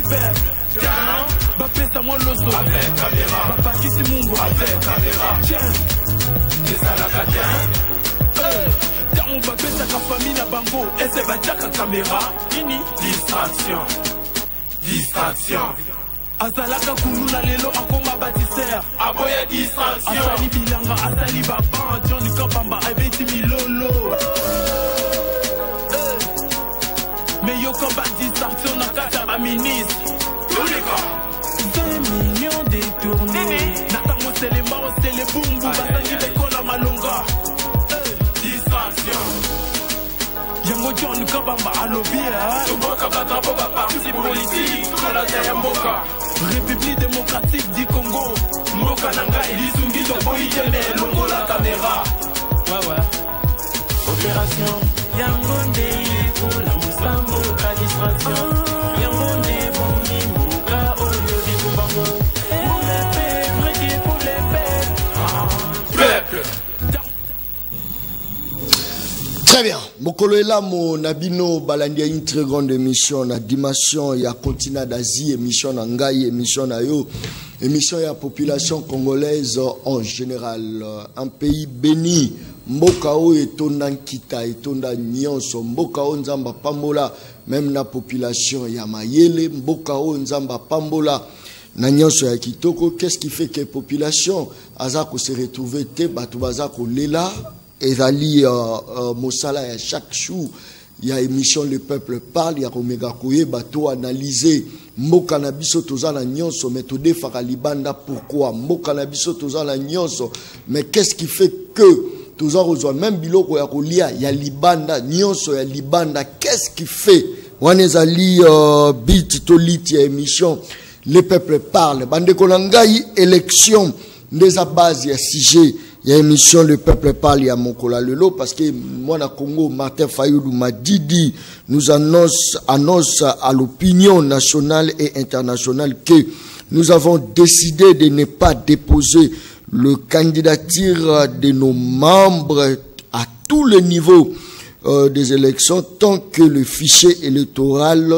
peuple. Bapesa moi loso avec caméra. Bapakisi mungu avec caméra. Tiens, les alakadien. Tamu bapesa ka famille na bango. Ese bachaka caméra. Nini? Distraction. Distraction. Azalaka kulula lelo akoma bâtisseur. Aboya distraction. Asali bilanga, asali baban. Johnny Kapamba, abeti milolo. Mais yo combat distraction na kata ba ministre. Tous les gars. 20 millions détournés. Natango c'est les morts, c'est les boum boum. Basangi bekola malonga. Distraction. Yango John Kabamba alobia. Toboka batambo ba parti politique. Kola Yamboka. République démocratique du Congo. Mboka Nangai. Lizungi Toboyi Jeme. Longo la caméra. Ouais. Opération Yangonde pour la Moussambo. Ka distraction. Yangonde Bondi Mouka. Oyo Bibumbango. Pour les peuples, pour les peuples. Très bien. Mokolo ela mo nabino balandia une très grande émission na dimension ya continent d'Asie, émission na ngai, émission na yo, émission ya population congolaise en général. Un pays béni. Mboka o etonda nkita, etonda nyonso. Mboka o nzamba pambola même na population ya mayele. Mboka o nzamba pambola na nyonso ya kitoko. Qu'est-ce qui fait que population azako se retrouver te batu bazako lela ezali mosala ya chaque jour. Il y a émission Le Peuple Parle, il y a Omega Koye, bateau analysé. Mboka na biso tozala nyonso, mais to defaka libanda pourquoi? Mboka na biso tozala nyonso, mais qu'est-ce qui fait que tozala rejoint même biloko ya kolia ya libanda nyonso ya libanda? Qu'est-ce qui fait? Wanezali bit to lit ya émission Le Peuple Parle. Bande konangai élection des base ya sujet. Il y a une émission Le Peuple Parle à Mokola Lelo parce que moi na Congo Martin Fayoulou m'a dit nous annonce à l'opinion nationale et internationale que nous avons décidé de ne pas déposer le candidature de nos membres à tous les niveaux des élections tant que le fichier électoral,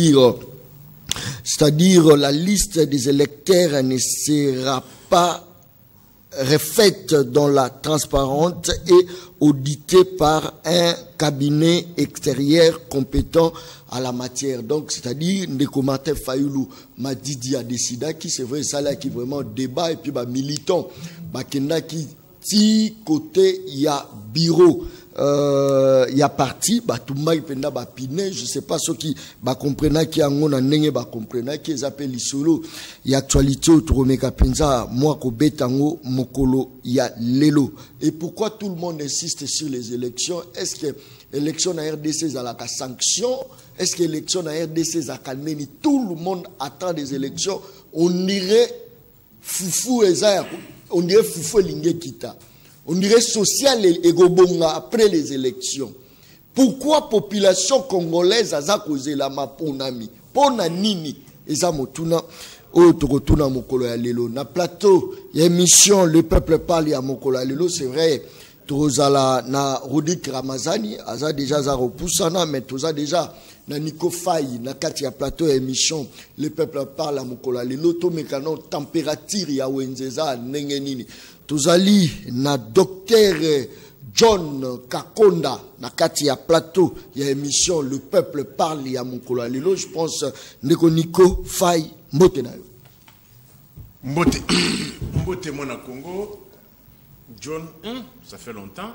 c'est-à-dire la liste des électeurs ne sera pas refaite dans la transparente et auditée par un cabinet extérieur compétent à la matière. Donc, c'est-à-dire, Ndeko Martin Fayoulou m'a dit a décidé qui c'est vrai, ça là qui vraiment débat et puis bah militant, bah kenda qui ti côté il y a bureau. Il y a parti bah tout le penda bah piné je sais pas ce qui bah comprena qui a ngona nenge bah comprena qui appelle lisolo il y a actualité autour meka penza moi ko betango mokolo il y a lelo. Et pourquoi tout le monde insiste sur les élections? Est-ce que élection na RDC à la sanction? Est-ce que élection na RDC à kalmeni? Tout le monde attend des élections. On dirait foufou ezaya, on dirait foufou lingé kita. On dirait social et gobonga après les élections. Pourquoi population congolaise a causé la maponami? Pona nini? Eza motuna o tokotuna mokolo ya lelo na plateau ya émission Le Peuple Parle ya mokolo ya lelo. C'est vrai tozala na Rodik Ramazani aza déjà za repoussana mais toza déjà na Nico Faye na kati ya plateau ya émission Le Peuple Parle ya mokolo ya lelo to mekano température ya wenzeza ndenge nini. Tozali na docteur John Kakonda na kati ya plateau ya émission Le Peuple Parle ya mokolo ya lelo. Je pense ndeko Nico Faye mbote na yo. Mbote mona Congo. John, ça fait longtemps.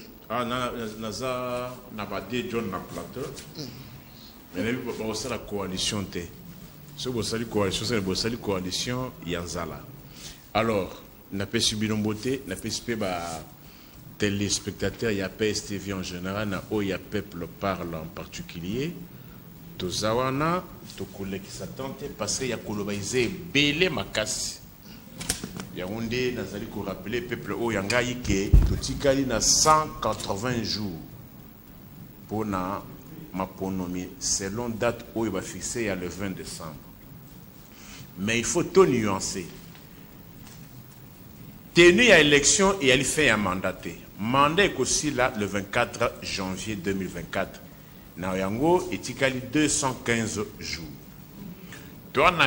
Naza nabade John na plateau. Mais c'est la coalition T. C'est la coalition, c'est la coalition Yanzala. Alors, n'a pas subi l'emboté, n'a pas subi téléspectateurs, il y a PSTV en général, il y a Peuple Parle en particulier. Tozawana, to collègues qui s'attendent parce qu'il y a colonisé belé makasi. Yaoundé nazali ko rappeler peuple o yangai ke totikali na 180 jours pour na maponomi selon date où il va fixer le 20 décembre. Mais il faut tout nuancer. Tenu à élection et elle fait un mandaté. Mandat est aussi là le 24 janvier 2024. Na yango etikali 215 jours. Tu as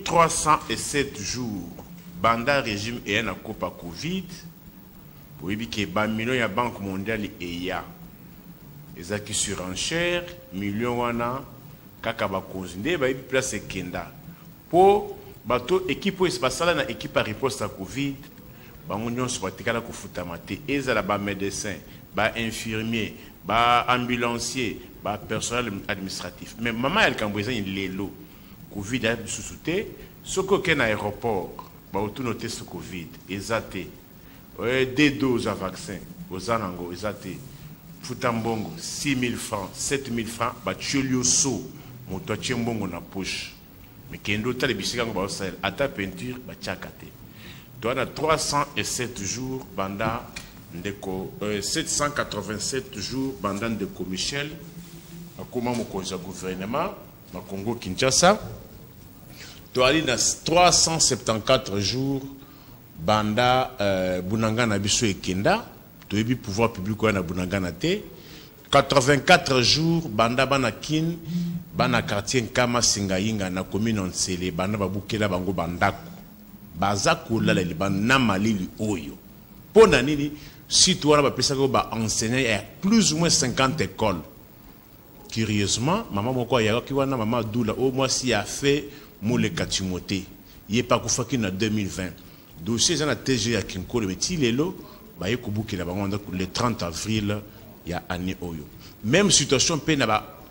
1307 jours. Banda régime et un coupe à Covid. Pour éviter que millions de Banque mondiale et ya. Les acquis sur enchère, millions wana, kakaba kozinde, ba ibi place kenda. Pour bateau équipe espaciale na équipe à riposte à Covid, ba union soit tikala ko futamate, ezala ba médecin, ba infirmier, ba ambulancier, ba personnel administratif. Mais maman elle kambouza in lelo. Covid a sous-souté, ce qu'aucun aéroport, ba auto noter ce Covid, ezate. Des doses à vaccin, aux anango, ezate. Futambongo, 6 000 francs, 7 000 francs, bah tu lui so, mon toi tiembongo na poche. Mais qui est d'autres les bichigango bah ça, à ta peinture, bah tchakate. Tu as 307 jours, banda ndeko, 787 jours, banda ndeko Michel, à comment mon conseil gouvernement, ma Congo Kinshasa. Tu as 374 jours, banda Bunanga na biso ekenda. Tu as pouvoir public na Bunagana te 84 jours banda bana kin bana quartier Nkama Singainga na commune Nsele banda babukela bango bandako bazako la libana malili oyo pona nini si tu wana ba pesa ko ba enseigner à plus ou moins 50 écoles. Curieusement maman moko ya ki wana maman Doula au moins si a fait moule Katimote il est pas kufaki na 2020 dossier za na TG ya Kinkole meti lelo le 30 avril, il y a année Oyo. Même situation, il y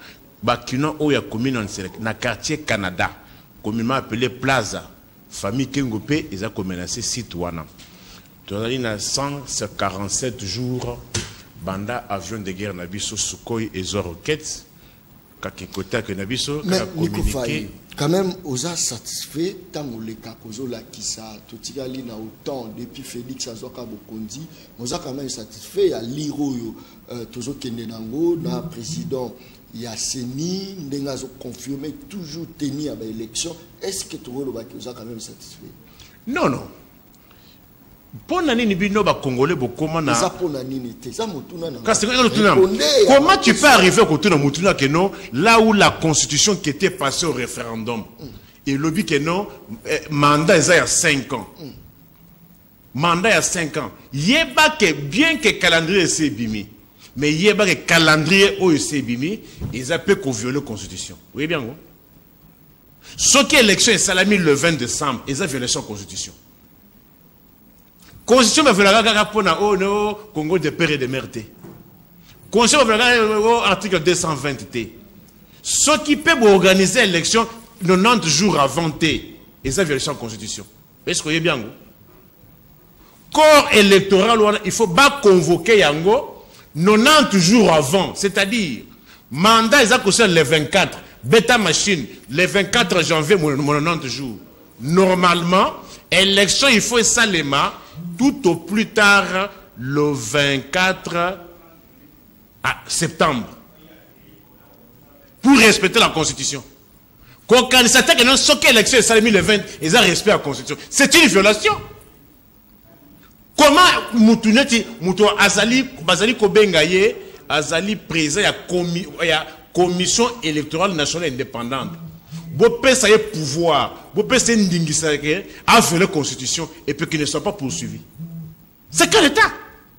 a commune na quartier Canada, communément appelé Plaza, famille Kengopé, ils ont menacé citoyen. Tu as 147 jours, banda avion de guerre Nabiso, Sukhoi et Zoroquettes, Kakekota que Nabiso, communiqué. Quand même, on a satisfait tant que les Kakozo la Kissa, tout il na autant depuis Félix Azoka Bokondi, on a quand même satisfait à l'Iro, Tozo Kenenango, na président Yasseni, Nengazo confirmé toujours tenir à l'élection. Est-ce que tu as quand même satisfait? Non, non. Pour nani bino ba congolais bokoma na comment tu peux arriver au tuna mutuna que non là où la constitution qui était passée au référendum et le but que non mandat il y a 5 ans mandat il y a 5 ans yeba que bien que calendrier c'est bimi mais yeba que calendrier au c'est bimi ils appellent qu'on viole la constitution oui bien bon ce qui élection est salami le 20 décembre ils ont violé la constitution. Constitution va faire oh non Congo de père et de mère. Constitution va faire article 220 ce qui peut organiser l'élection 90 jours avant et ça vient de la constitution. Est-ce que vous voyez bien? Corps électoral il faut pas convoquer yango 90 jours avant, c'est-à-dire mandat ils ont le 24 bêta machine le 24 janvier 90 jours. Normalement élection il faut salement tout au plus tard le 24 septembre pour respecter la constitution. Quand il s'attaque à une élection le 20 ils ont respect la constitution. C'est une violation. Comment Moutouneti Azali Kobengaye Azali président la commission électorale nationale indépendante. Bopé ça y est pouvoir, Bopé c'est une dingue ça a violé la constitution et puis qu'il ne soit pas poursuivi. C'est quel état?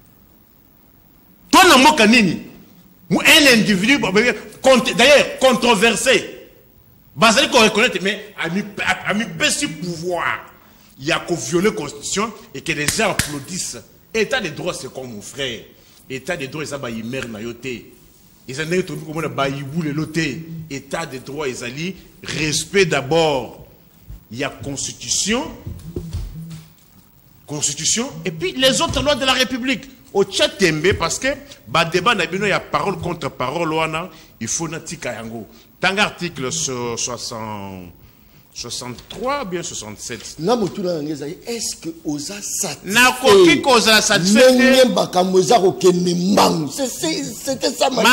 Toi n'a pas nini. Un individu d'ailleurs controversé. Basali qu'on reconnaît mais a mis petit pouvoir. Il y a qu'au violer la constitution et que les gens applaudissent. État de droit c'est comme mon frère. État de droit ça ba yimer na yoté. Ils ont été comme on a le loté. État de droit, ils allaient respect d'abord. Il y a constitution, et puis les autres lois de la République. Au Tchatembe, parce que débat il y a parole contre parole, il faut natika yango. Tant article 63 bien 67. Est-ce que Oza satisfait? C'était ça ma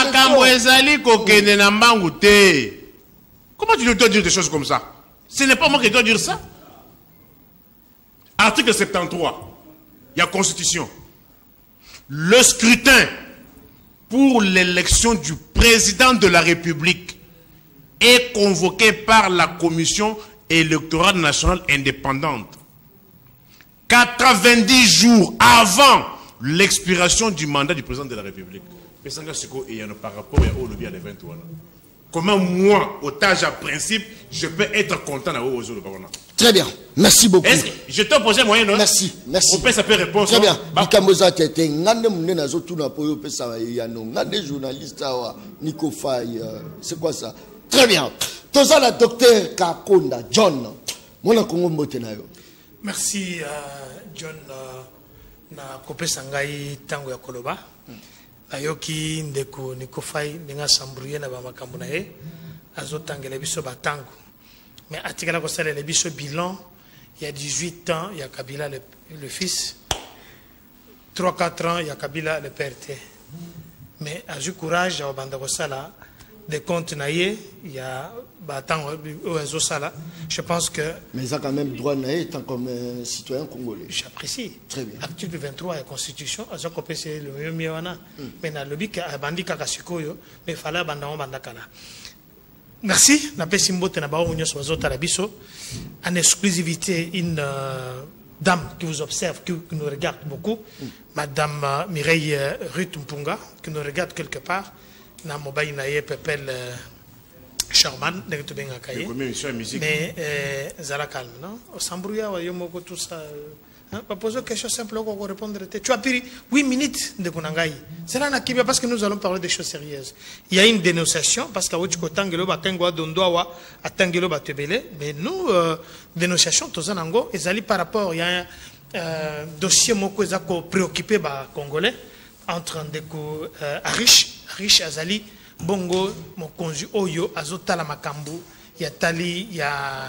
question. Comment tu dois dire des choses comme ça? Ce n'est pas moi qui dois dire ça. Article 73. Il y a constitution. Le scrutin pour l'élection du président de la République est convoqué par la commission électorale nationale indépendante, 90 jours avant l'expiration du mandat du président de la République. Par rapport au lobby à l'événement. Comment moi, otage à principe, je peux être content d'avoir aux autres. Très bien, merci beaucoup. Je t'ai posé un moyen, non? Merci, merci. On peut s'appeler réponse. Très bien. Bikamoza Tete, ngande mnena zotu na poyo pesa yano, ngande journaliste awa, Nico Faye, c'est quoi ça? Très bien. Toza la docteur Kakonda, John. Mona Kongo Mbotenayo. Merci John na kopesa ngai tango ya koloba. Ayoki ndeko Nico Faye ninga sambrouye na ba makambo na ye azotangela biso batango. Mais atikala ko sala le biso bilan il y a 18 ans il y a Kabila le fils, 3-4 ans il y a Kabila le père. Mais a eu courage à banda ko sala des comptes naïe, il y a je pense que... Mais ils ont quand même droit naïe étant comme citoyen congolais. J'apprécie. Très bien. Article 23 de la Constitution, ils ont copié le mieux. Mais dans le lobby, il y a bandi kakasikoyo, mais il fallait abandonner bandakala. Merci. Na pe simbote na bao unyo swazota la biso. En exclusivité, une dame qui vous observe, qui nous regarde beaucoup, Madame Mireille Ruth Mpunga, qui nous regarde quelque part. Na mobile na ye pepel Charman de tout bien cahier mais zala calme non au sambrouya wa yomoko tout ça pas poser une question simple qu'on répondre tu as pris 8 minutes de kunangai c'est là na parce que nous allons parler des choses sérieuses. Il y a une dénonciation parce que wachiko tangelo ba kengwa dondoa atangelo ba tebele mais nous dénonciation tozanango ezali par rapport il y a un dossier moko ezako préoccupé ba congolais entre ndeko Arish Azali bongo mokonzi oyo azotala makambu ya tali ya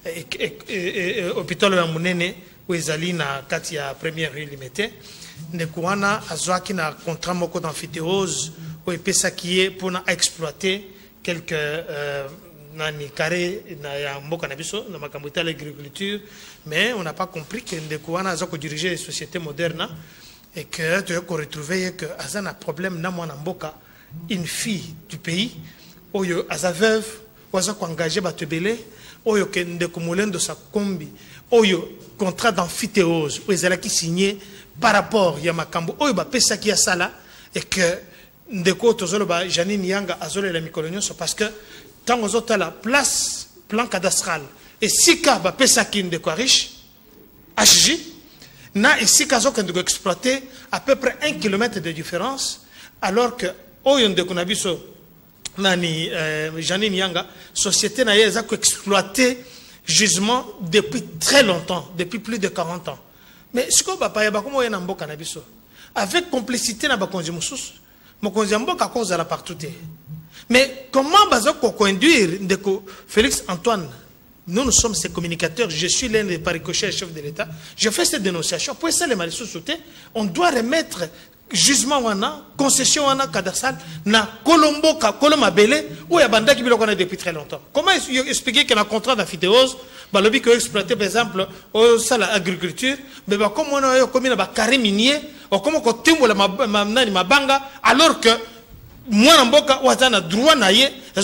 hôpital ya munene wezali na kati ya première rue limité ndeko wana azwaki na contrat moko d'amphithéose o epesa kié pour na exploiter quelques nani carré na ya mboka na biso na makambu ya l'agriculture mais on n'a pas compris que ndeko wana azako diriger les sociétés modernes et que tu as retrouvé que Azan a problème na mwana mboka une fille du pays oyo aza veuve oyo engagé batebele oyo kende kumulendo sa kombi oyo contrat d'amphithéose oyo ezalaki signé par rapport ya makambo oyo bapesa ki ya sala et que ndeko tozolo ba Janine Yanga azole la mikolo nyonso parce que tant aux la place plan cadastral et sika bapesa ki ndeko riche HJ na ici kazo kende exploiter à peu près 1 km de différence alors que oyo ndeko na biso nani Janine Yanga société na yeza ko exploiter gisement depuis très longtemps, depuis plus de 40 ans. Mais ce que papa ya ba komo yena mboka na biso avec complicité na ba konzi mususu mokonzi mboka konza la partout. Mais comment bazo ko conduire ndeko Félix Antoine? Nous sommes ces communicateurs, je suis l'un des paricochers chefs de l'État. Je fais cette dénonciation. Pour ça, les malicieux sautés, on doit remettre jugement wana, concession wana, cadastrale, na Colombo, Coloma Belé, où il y a banda qui est depuis très longtemps. Comment expliquer que le contrat d'amphithéose, le lobby qui a exploité, par exemple, l'agriculture, mais comme on a commis un carré minier, ou comme on a timbo la mabanga, alors que moi, on a droit à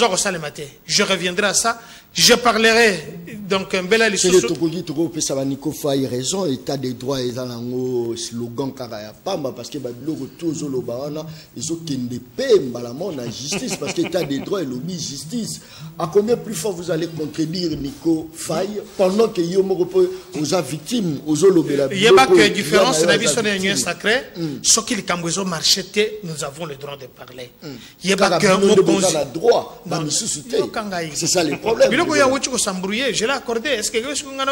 je reviendrai à ça. Je parlerai donc un bel ali sous Togogi Togo peut savoir Nico Faye raison état des droits et dans slogan karaya pamba parce que badlo tozo lo baana ils ont kende pemba la mona justice parce que état des droits et lobby justice à combien plus fort vous allez contredire Nico Faye pendant que yo moko aux victimes aux lobela il y a pas que différence la vie sur l'union sacrée ce qui les cambozo marcheté nous avons le droit de parler il y a pas que on a droit c'est ça le problème. Je l'ai accordé. Est-ce que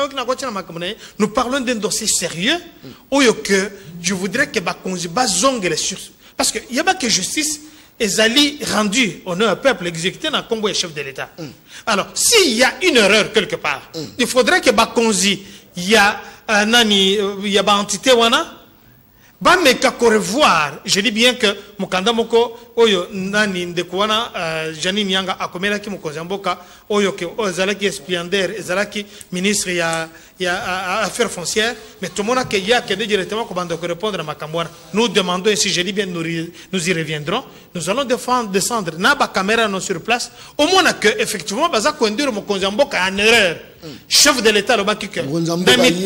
nous parlons d'un dossier sérieux ou que je voudrais que Bakonzi bazongue les sources. Parce qu'il n'y a pas que justice est allée rendue au nom du peuple exécuté dans le Congo et chef de l'État. Alors, s'il y a une erreur quelque part, il faudrait que Bakonzi, il y a une entité, bameka ko revoir, je dis bien que mukanda moko oyo nani ndekuana Janine Nyanga akomela ki mukonzi mboka oyo ke ozalaki esplendeur ezalaki ministre ya affaires foncières, mais tout le monde a y a directement comment répondre à Makambouana. Nous demandons, et si je dis bien, nous y reviendrons, nous allons descendre, n'a pas caméra non sur place, au moins que, effectivement, Baza Kouendur, mon Konzamboka a une erreur. Chef de l'État, le Bakika. Même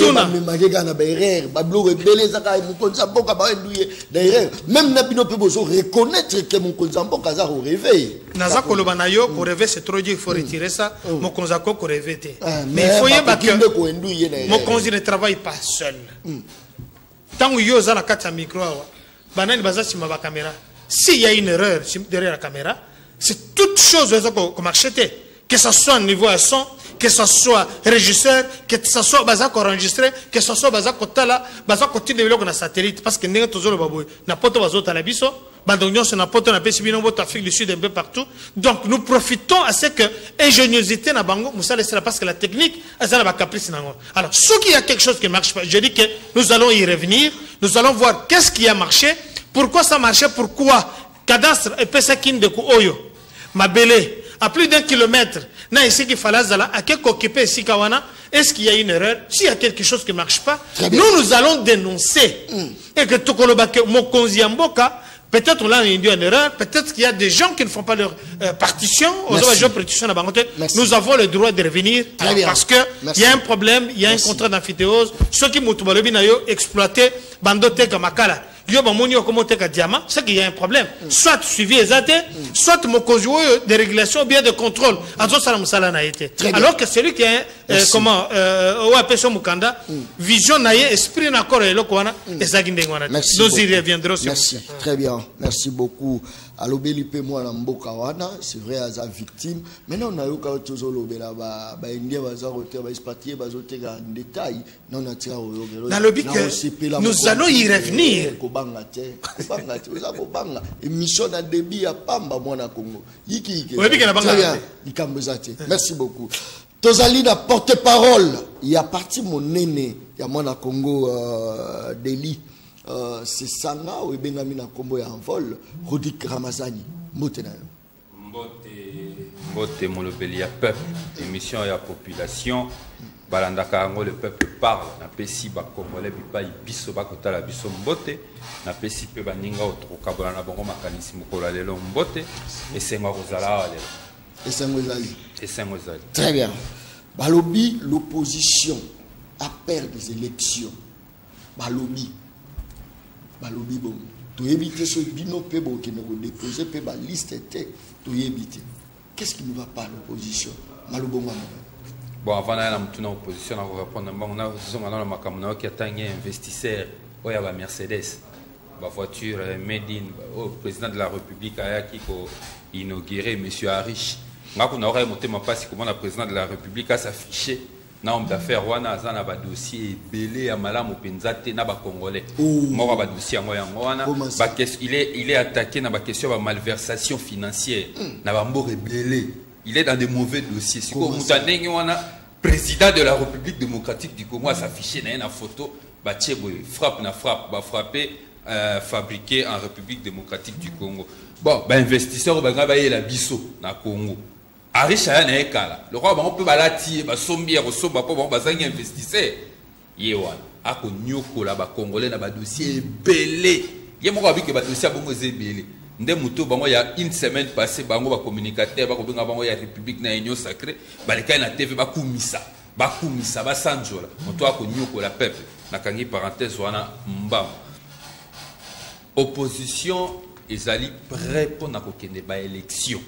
Nabino Pebozo reconnaître que mon Konzamboka a rêvé. Naza Kolobanayo, pour rêver, c'est trop dur, il faut retirer ça. Mon Konzako, pour rêver. Mais il faut y avoir que mon Konzi ne travaille pas seul. Tant que yo la carte micro, banane baza sur ma caméra. S'il y a une erreur derrière la caméra, c'est toute chose qu'on marchetait. Que ce soit au niveau à son, que ce soit régisseur, que ce soit baza enregistré, que ce soit baza kotala, baza continue de le satellite parce que n'est toujours le baboué. N'importe où à la biso, bandonion c'est n'importe où pécibino bot Afrique du Sud un peu partout. Donc nous profitons à ce que ingéniosité na bango moussa laissera parce que la technique azala ba caprice nango. Alors ce qui y a quelque chose qui ne marche pas, je dis que nous allons y revenir, nous allons voir qu'est-ce qui a marché, pourquoi ça marchait, pourquoi cadastre et pesakin de oyo mabele à plus d'1 kilomètre, na ici qu'il fallait à quel occupé ici kawana, est-ce qu'il y a une erreur? S'il y a quelque chose qui ne marche pas, nous allons dénoncer. Et que tout le Mokonzi Mboka, peut-être là il y a une erreur, peut-être qu'il y a des gens qui ne font pas leur partition, nous avons le droit de revenir parce qu'il y a un problème, il y a un contrat d'amphithéose, ceux qui m'ont exploité, bandote Kamakala. C'est qu'il y a un problème. Soit suivi exact, soit mon conjoint de régulation ou bien de contrôle. Alors que celui qui a comment vision esprit d'accord et nous y reviendrons sur. Merci. Très bien. Merci beaucoup. Alors Belipe moi na mboka wana, c'est vrai à sa victime. Maintenant on a eu quand toujours lobela ba indien baza roter ba expatrié baza tega en détail. Non on a tiré au dans le but que nous allons y revenir. Émission dans débit à Pamba mwana Congo. Merci beaucoup. Tozali na porte-parole, il y a parti mon néné, il y a mwana Congo Deli. C'est Sanga ou Benjamin na Kombo ya en vol, Rodik Ramazani. Mbote na yo. Mbote molobeli ya peuple, émission ya population. Balandaka ngo le peuple parle. Na pesi ba Congolais bipa biso ba kotala biso mbote. Na pesi pe baninga otroka bola na bango makanisi mokola lelo mbote. Et senga kozala ale. Et senga zali. Et senga zali. Très bien. Balobi l'opposition a perdu des élections. Balobi bon, tu évites ce bino pebo qui nous déposer pe ba liste était tu éviter. Qu'est-ce qui ne va pas l'opposition? Malobonga. Bon, avant d'aller dans l'opposition, on va répondre. On a besoin de ma qui a un investisseur, il y a la Mercedes, la voiture Made in, le président de la République a inauguré M. Harish. On aurait monté ma passe comment le président de la République a s'affiché. Na homme d'affaires wana azana ba dossier belé à malamu penzate na ba congolais moi ba dossier ngoya ngwana ba il est attaqué na ba question ba malversation financière na ba mbore belé il est dans des mauvais dossiers si ko mutandenge wana président de la République démocratique du Congo a s'affiché na photo ba tchebo frappe ba frapper fabriqué en République démocratique du Congo bon ba investisseur ba ngaba yela biso na Congo Arisha na ekala le roi on peut balati ba sombi ya kosomba po ba zangi investisseur yewana ako nyoko la ba congolais na ba dossier belé ye moko abiki ba dossier bongo zebelé nde muto bango ya une semaine passée bango ba communicateur ba ko benga bango ya République na union sacrée ba le na TV ba kumisa ba sanjola muto ako nyoko la peuple na kangi parenthèse wana mba opposition ezali prêt pour na kokende ba élection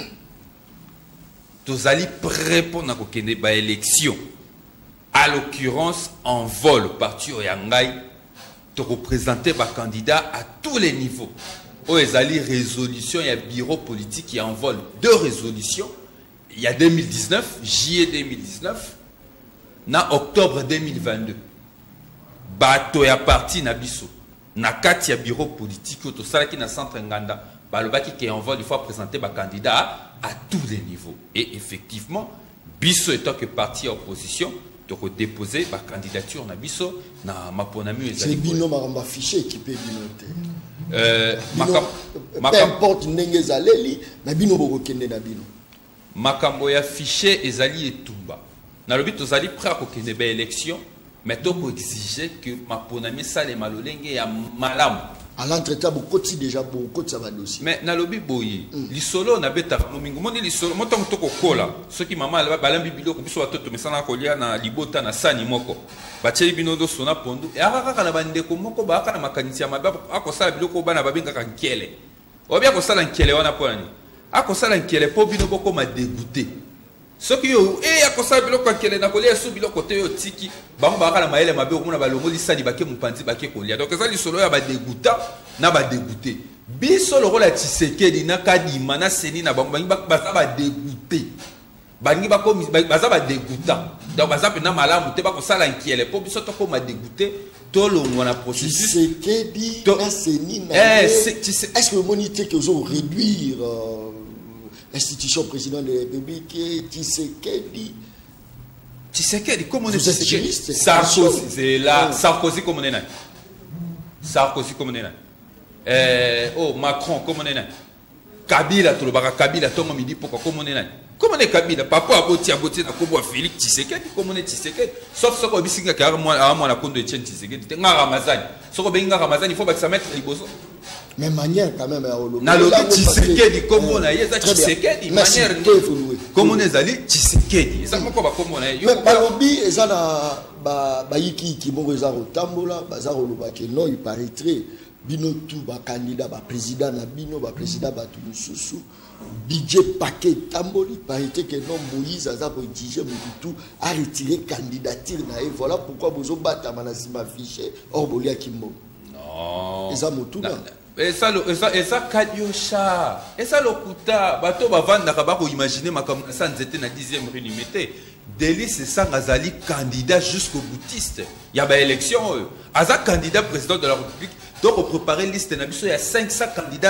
tous allez prêts pour na kokende ba élection à l'occurrence en vol parti Oyangai te représenter ba candidat à tous les niveaux au ezali résolution il y a bureau politique qui en vol deux résolutions il y a 2019 juillet 2019 na octobre 2022 bato ya parti na biso na kati ya bureau politique to sala ki na centre nganda balobaki qui en vol il faut présenter ba candidat à tous les niveaux. Et effectivement, Bisso étant que parti opposition, toko déposer ba candidature na biso na maponami c'est bino maramba fiché équipé binoté peu importe ndenge zaleli na bino boko kende na bino makambo ya fiché ezali etumba na lobi tozali prêt ko kende ba élection mais toko exiger que maponami sale malolenge ya malamu à l'entretien beaucoup déjà beaucoup ça va dossier mais na lobi boye lisolo na beta momingo moni lisolo motango toko kola soki mama balambi biloko biso batoto mesana kolia na libota na sani moko bacheli bino do sona pondu e akaka na bandeko moko ba aka na makanisi ya mabe akosala biloko bana babinga ka nkele obi akosala nkele wana ponani akosala nkele po bino boko ma dégoûté soki yo akosala biloko nkele na kolia su biloko te yo tiki bango ba aka na maele mabe okomona balongo lisani bake mupanzi bake kolia donc ça lisolo ya ba dégoûta na ba dégoûté biso lokola Tshisekedi na kadima na seni na bango bangi baza ba dégoûté bangi bakomi baza ba dégoûta donc baza pe na malamu te bakosala nkiele po biso to koma dégoûté to longo na processus Tshisekedi na seni na est-ce que le moniteur que vous réduire l'institution président de la République Tshisekedi comment on est Tshisekedi Sarkozy c'est là Sarkozy comment on est Sarkozy comment on est Macron comment on est Kabila to le baka Kabila to midi pourquoi comment on est comment on est Kabila papa aboti na kobo Félix Tshisekedi comment on est Tshisekedi sauf soko bisinga ka moi na kondo Etienne Tshisekedi te nga Ramazani soko benga Ramazani il faut se mettre liboso mais manière quand même na lobi Tshisekedi comment on a yeza Tshisekedi manière comment on est allé Tshisekedi ça moko ba comment on a yo ba lobi ezana ba yiki kibongo ezaro tambola bazaro lobaki non il paraîtrait bino tout ba candidat ba président na bino ba président ba tout susu budget paquet tamboli paraîtrait que non Moïse aza pour exiger tout a retiré candidature na et voilà pourquoi bozo bata manasima fiché or bolia kimbo non eza motuna eza kadiosha eza lokuta bato bavandaka bako imaginer makambo na sanzete na 10e rue limité Délice Sangazali candidat jusqu'au boutiste il y a ba élection aza candidat président de la République donc on préparait liste nabiso il y a 500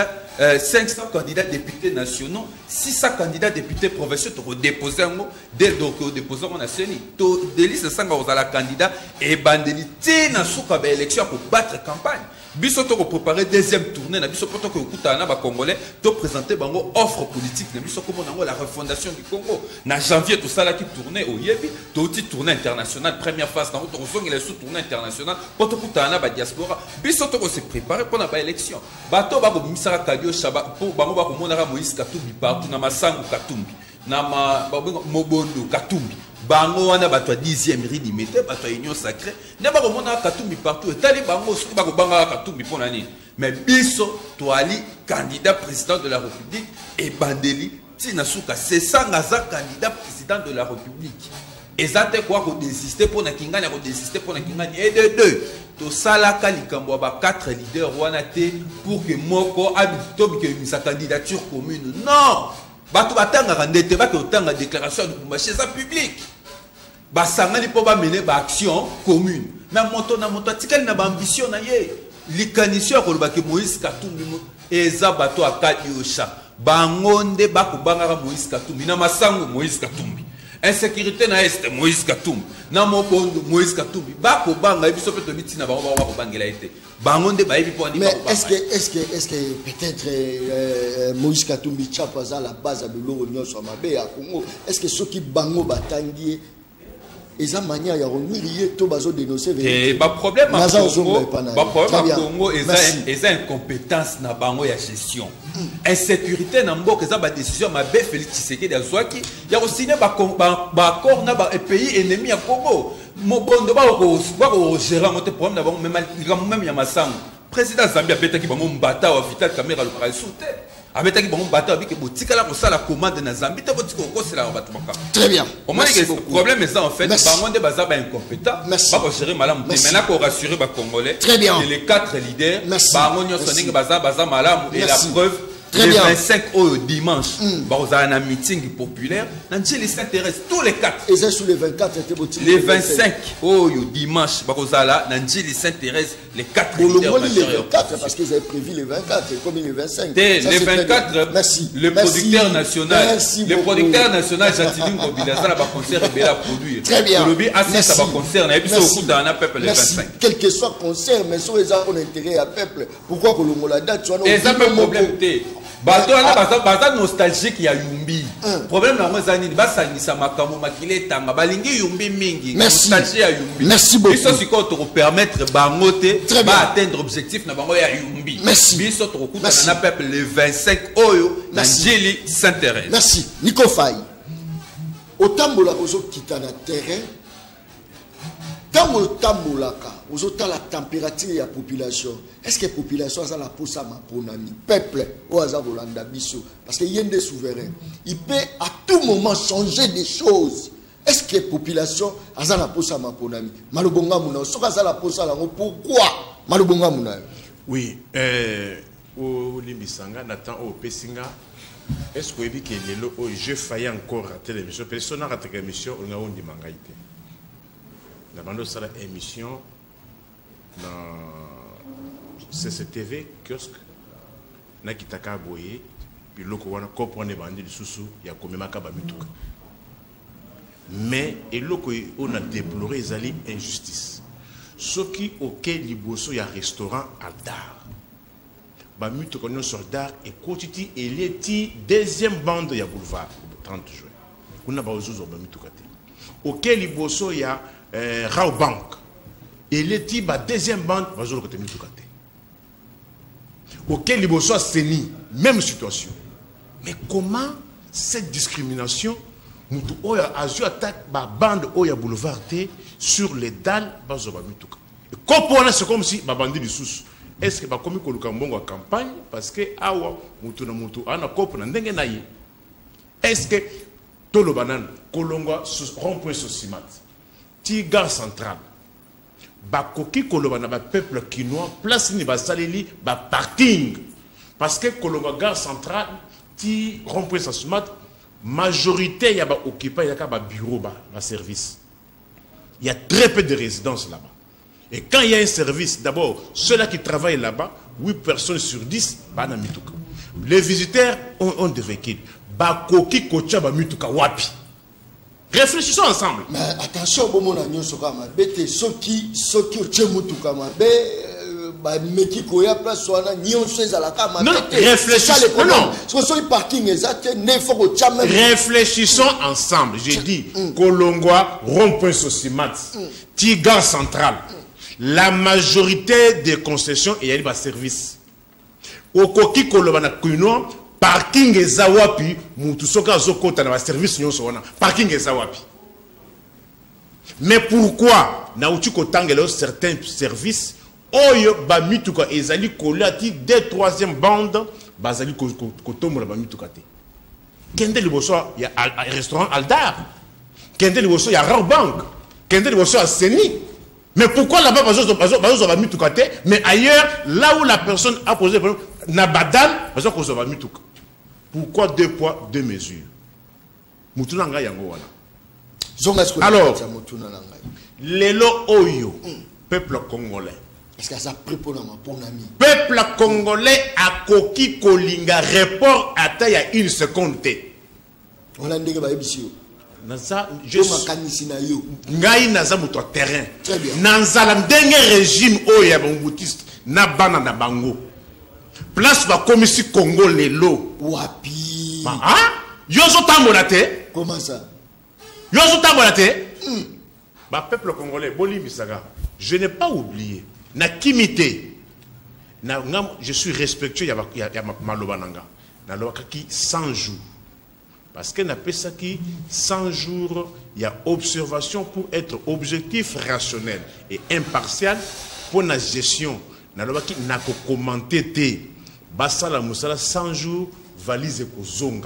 candidats députés nationaux 600 candidats députés provinciaux to déposer ngo dès donc déposer on a seni to Délice Sangazala candidat et bandeli na suka ba élection pour battre campagne biso to préparer deuxième tournée na biso poto ko kutana ba congolais to présenter bango offre politique na biso comme nango la refondation du Congo na janvier tout ça là qui tournée au yebi to ti tournée internationale première phase nango to zongi sous tournée internationale poto kutana ba diaspora biso to se préparer pour na ba élection bato ba ko misaka kadio shaba pour bango ba ko monaka Moïse Katumbi partout na masangu Katumbi na mobondo Katumbi bango wana bato 10e rue limité bato union sacrée ne ba ko mona Katumbi partout tali bango soki ba ko banga Katumbi pona nini mais biso to ali candidat président de la République et bandeli tina suka c'est ça ngaza candidat président de la République ezate quoi ko désister pour na kingani ko désister pour na kingani et de deux to sala kalikambo ba 4 leaders wana te pour que moko habito que sa candidature commune non bato batanga ndete ba ko tanga déclaration de marché ça public basangani po ba mener ba action commune mais moto na moto tikali na ba ambition na ye likanisio ko ba ke Moïse Katumbi eza bato akadi osha bangonde ba ko bangara Moïse Katumbi na masango Moïse Katumbi insécurité na est Moïse Katumbi na mobondo Moïse Katumbi ba ko banga biso peto bitina ba ko bangela été bangonde ba yebi po andi mais est-ce que peut-être Moïse Katumbi chapaza la base de l'Union Somabe à Congo est-ce que ceux qui bango batangi eza manière ya remuer to bazo dénoncer et ba problème à Congo eza incompétence na bango ya gestion insécurité na mboka eza ba décision ma be Félix Tshisekedi azwaki ya ko signer ba accord na ba pays ennemi ya Congo mobondo ba ko gérer mote problème na bango même ya masango président Zambia betaki bango mbata wa Vital Kamerhe le président abetaki bango mbata biki botikala ko sala commande na Zambie te botiko ko sala bato maka très bien au moins le problème est ça en fait bango nde baza ba incompétent ba ko gérer malamu te maintenant ko rassurer ba congolais très bien et les 4 leaders bango nyonso ndenge baza malamu et la preuve Très le bien. 25 au dimanche, vous avez un meeting populaire. Nanjili s'intéresse tous les 4. Et c'est sur les 24, c'était Les 25 au dimanche, vous avez Nanjili s'intéresse les 4 leaders les 24, parce qu'ils avaient prévu les 24, comme les 25. Les 24, merci. Le producteur national, Merci le producteur national, Jatilim Kobila, ça va concert et la produire. Très bien. Ça va concert, et puis au coup d'un peuple le 25. Quel que soit concert, mais sur les gens ont intérêt à peuple. Pourquoi que le la date soit et ça peut problème té. Bato na nostalgique ya Yumbi. Problème na moi zani ba sangisa makambo makile tanga balingi Yumbi mingi. Nostalgie ya Yumbi. Merci beaucoup. Biso siko to permettre bangote ba atteindre objectif na bango ya Yumbi. Merci. Biso to kuta na peuple le 25 oyo na Njili s'intéresse. Merci. Nico Faye. Otambola ozo kita na terrain. Tango tambolaka, ozo ta la température de la population. Est-ce que la population a la posa ma ponami, peuple ou aza Rolanda biso, parce qu'il y a des souverains. Il peut à tout moment changer des choses. Est-ce que la population a la posa ma ponami? Malobonga muna, so ka la posa la pourquoi? Malobonga muna. Oui, au Limbisanga, Nathan au Pessinga, est-ce que vous avez dit que je failli encore rater l'émission? Personne n'a raté l'émission, on a un dimangaïté. Nous avons fait une émission dans CCTV, kiosque, na kitaka boye, puis l'autre on a compris bandi du sous il y a comme makaba mituka. Mais et l'autre on a déploré les alliés injustice. Ce qui auquel liboso il y a restaurant à Dar. Ba mituka non sur Dar et quotiti et les deuxième bande ya boulevard 30 juin. On a pas ozuzo ba mituka te. Auquel liboso il y a Rao Bank. Et les types à deuxième bande, va jouer le côté Mitoukate. Auquel il soit séni, même situation. Mais comment cette discrimination, nous avons attaque la bande Oya Boulevard sur les dalles, va jouer Mitouka. C'est comme si la bande du sous. Est-ce que va comme que le Cambongo a campagne parce que awa mutu na mutu ana kopo na ndenge na ye. Est-ce que tolo banane kolongwa rond-point Sosimat. Ti gare centrale bakoki koloba na ba peuple quinois place ni ba saleli ba parking parce que koloba gare centrale ti rond-point Sasumat majorité ya ba occupant ya ka ba bureau ba service. Il y a très peu de résidences là-bas. Et quand il y a un service, d'abord, ceux-là qui travaillent là-bas, 8 personnes sur 10, ba na mituka. Les visiteurs ont des véhicules. Bakoki kocha ba mituka wapi. Réfléchissons ensemble. Mais attention, bon mon agneau sera ma bête. Ceux qui mutuka ma bête, mais qui koya place soit na nion soit à la cama. Non, réfléchissons. Non, ce parking exact, ne faut que jamais. Réfléchissons ensemble. J'ai dit Kolongwa, rond-point Sosimat, Tiga central. La majorité des concessions et y a service. Okoki kolobana kuino. Parking ezawapi mutu soka zokota na service nyonso wana parking ezawapi. Mais pourquoi na uti kotangela certains services oyo ba mituka ezali kolati des troisième bande bazali kotomola ba mituka te. Kende liboso ya restaurant Aldar, kende liboso ya Rao Bank, kende liboso ya Seni. Mais pourquoi là-bas bazo ba mituka te mais ailleurs là où la personne a posé le problème na badal bazo ko ba mituka. Pourquoi 2 poids, 2 mesures? Alors, Lelo Oyo, peuple congolais. Est-ce que ça prépare mon ami? Peuple congolais a koki kolinga report à taille à 1 seconde. On l'a dit que je suis naza muto terrain. Nanzala ndenge régime Oya Bongoutiste na bana na bango. Place va comme ici Congo Lelo. Wapi. Ah? Yozo tambolate. Comment ça? Yozo tambolate. Bah peuple congolais, Boli Bisaga. Je n'ai pas oublié. Na kimité. Je suis respectueux ya malobananga. Na loakaki 100 jours. Parce que n'a pas ça qui 100 jours, il y a observation pour être objectif, rationnel et impartial pour la gestion. Nalobaki nako commenter te basala musala 100 jours valise ko zonga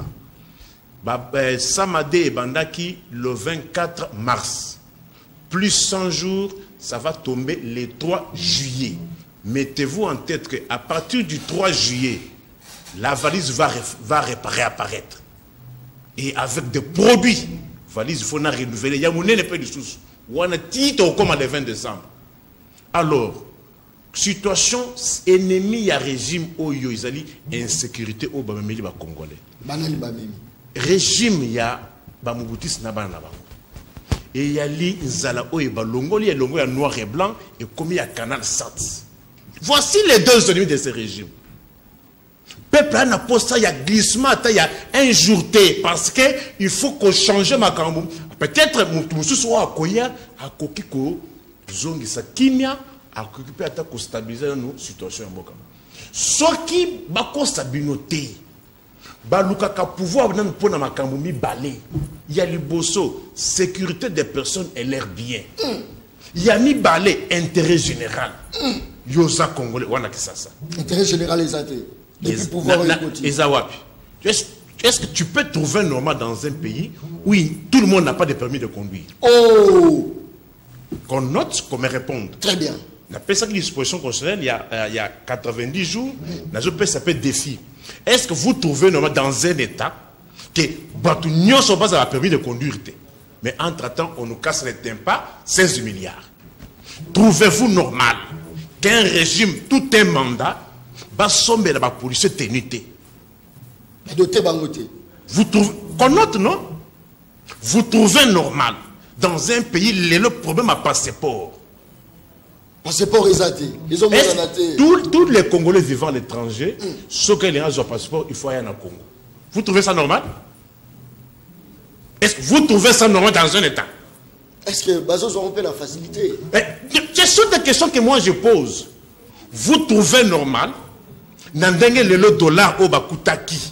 samade bandaki le 24 mars plus 100 jours ça va tomber le 3 juillet. Mettez-vous en tête que à partir du 3 juillet la valise va réapparaître. Et avec des produits, valise, il faut la renouveler. Il y a mon épée de sous. On a titre comme le 20 décembre. Alors, situation ennemie à régime au Yoizali, insécurité au Bameli Congolais. Régime ya Bamoutis Nabana. Et il y a li Nzala o et Balongoli, et Longo noir et blanc, et comme il y a Canal Sat. Voici les deux ennemis de ce régime. Peuple a posé ça, il y a glissement, il y a injurté, parce qu'il faut qu'on change ma cambo. Peut-être que nous sommes à Koya, à Kokiko, Zongi Sakimia, à occuper à stabiliser nos situations. Ce qui va stabiliser, Balukaka pouvoir pour na makambo mi balé. Il y a le bosso, sécurité des personnes et l'air bien. Il y a mi balé, intérêt général. Yosa Congolais, on a que ça. Intérêt général, les athées. Depuis pouvoir est-ce que tu peux trouver normal dans un pays où tout le monde n'a pas de permis de conduire? Oh! Qu'on note, qu'on me réponde. Très bien. On appelle ça une disposition constitutionnelle il y a 90 jours. Ça s'appelle défi. Est-ce que vous trouvez normal dans un État que Batunion ne pas à permis de conduire? Mais entre-temps, on nous casse les tympans, 16 milliards. Trouvez-vous normal qu'un régime, tout un mandat, va somber dans la police ténité? Vous trouvez, qu'on note, non? Vous trouvez normal dans un pays, le problème à passeport. Passeport exaté. Ils ont tous les Congolais vivant à l'étranger, ceux qui ont un passeport, il faut aller en Congo. Vous trouvez ça normal? Est-ce que vous trouvez ça normal dans un État? Est-ce que Bazos auront la facilité? Ce sont des questions que moi je pose. Vous trouvez normal Nandenge le dollar au Bakutaki?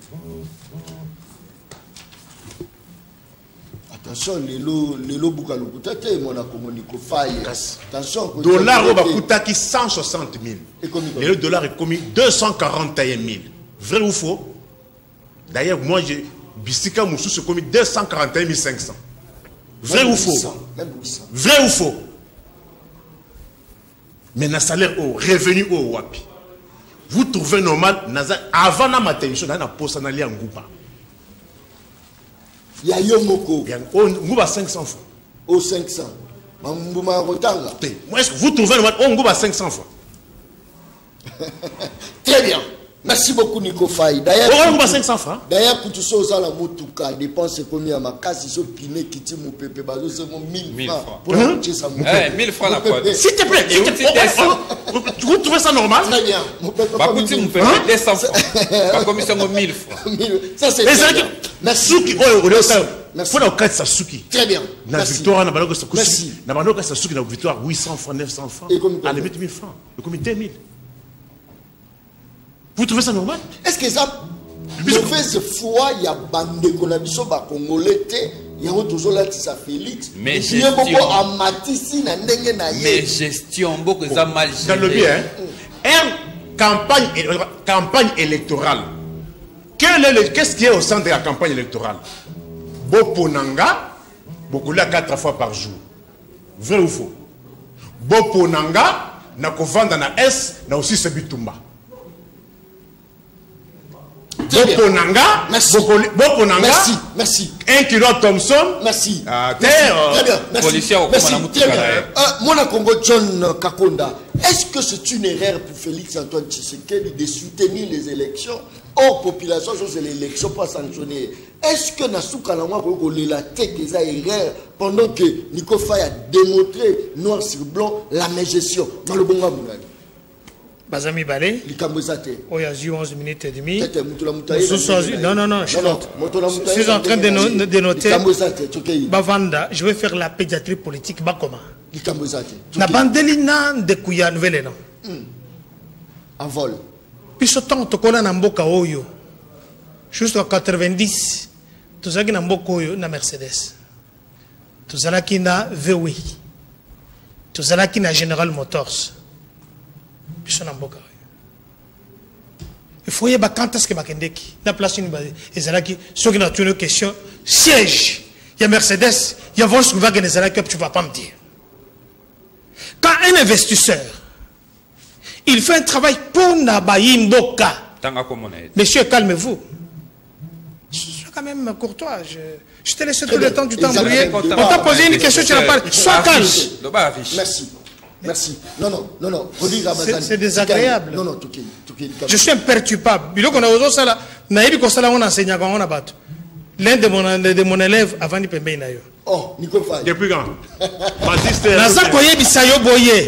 Attention, les lots Boukalokutake, mon Akomoniko Faye. Attention, dollar au Bakutaki 160 000. Le dollar est commis 241 000. Vrai ou faux? D'ailleurs, moi, j'ai Bissika Moussou se commis 241 500. Vrai ou faux? Vrai ou faux? Mais na salaire au revenu au Wapi. Vous trouvez normal avant la matérisation, dans la poste en allié en Goupa. Il y a Yomoko. Ngouba 500 fois. Au 500. Mambouma Rotanga. Moi, est-ce que vous trouvez normal on Ngouba 500 fois? Très bien. Merci beaucoup, Nico Faye. D'ailleurs, pour tout ça, aux Alamotouka, dépenses combien ma casse, ils sont pinés, qui tirent mon pépé, bazo, c'est mon 1000 francs. Pour la moitié, ça me 1000 francs la fois. S'il te plaît, vous trouvez ça normal? Très bien. Mon pépé, pas 200 francs. Pas commission de 1000 francs. Ça, c'est bien. Merci. Merci. Faut la ça Suki. Très bien. La victoire, merci. La victoire, 800 francs, 900 francs. À la limite, 1000 francs. Le comité 1000. Vous trouvez ça normal? Est-ce que ça, mauvaise foi, il y a bandé qu'on a dit ça, Congolais, il y a toujours là qui ça Félix. Mais gestion. Mais gestion, beaucoup ça mal géré. Dans le bien, campagne électorale. Qu'est-ce qui est au centre de la campagne électorale? Boponanga, beaucoup là 4 fois par jour. Vrai ou faux? Boponanga, na kovanda na S, na aussi se bitumba. Boponanga, merci. Boponanga, merci, merci. 1 kilo Thompson, merci. Très bien, merci. Policier au Mon Congo John Kakonda, est-ce que c'est une erreur pour Félix Antoine Tshisekedi de soutenir les élections? Or, population, c'est l'élection pas sanctionnée. Est-ce que Nasuka Lama la tête des erreurs pendant que Nico Faye a démontré noir sur blanc la même gestion dans le bon Moulani? Bazami Balé, il y a 11 minutes et demie. Non, je suis en train de noter. Bavanda, je vais faire la pédiatrie politique. Bakoma. Na bandelina de Kouya Nouvelle. En vol. Puis ce temps, tu connais Namboka Oyo. Jusqu'à 90, tu as Namboka Oyo na Mercedes. Tu as qui na VW. Tu as qui na General Motors. Il faut y avoir quand est-ce que Makendeki la place une base et Zalaki ceux qui n'ont une question siège il y a Mercedes il y a Volkswagen et Zalaki tu vas pas me dire quand un investisseur il fait un travail pour Nabayi Mboka Monsieur, calmez-vous. Sois quand même courtois. Je te laisse tout le temps du temps brouiller. On t'a posé une question, tu n'as pas. Sois calme. Merci. Merci. Non. C'est désagréable. Non, je suis imperturbable. L'un de mon élève avant de payer nayo. Oh, Nico Faye. Depuis quand? Magistère. Naza koye bisayo boye.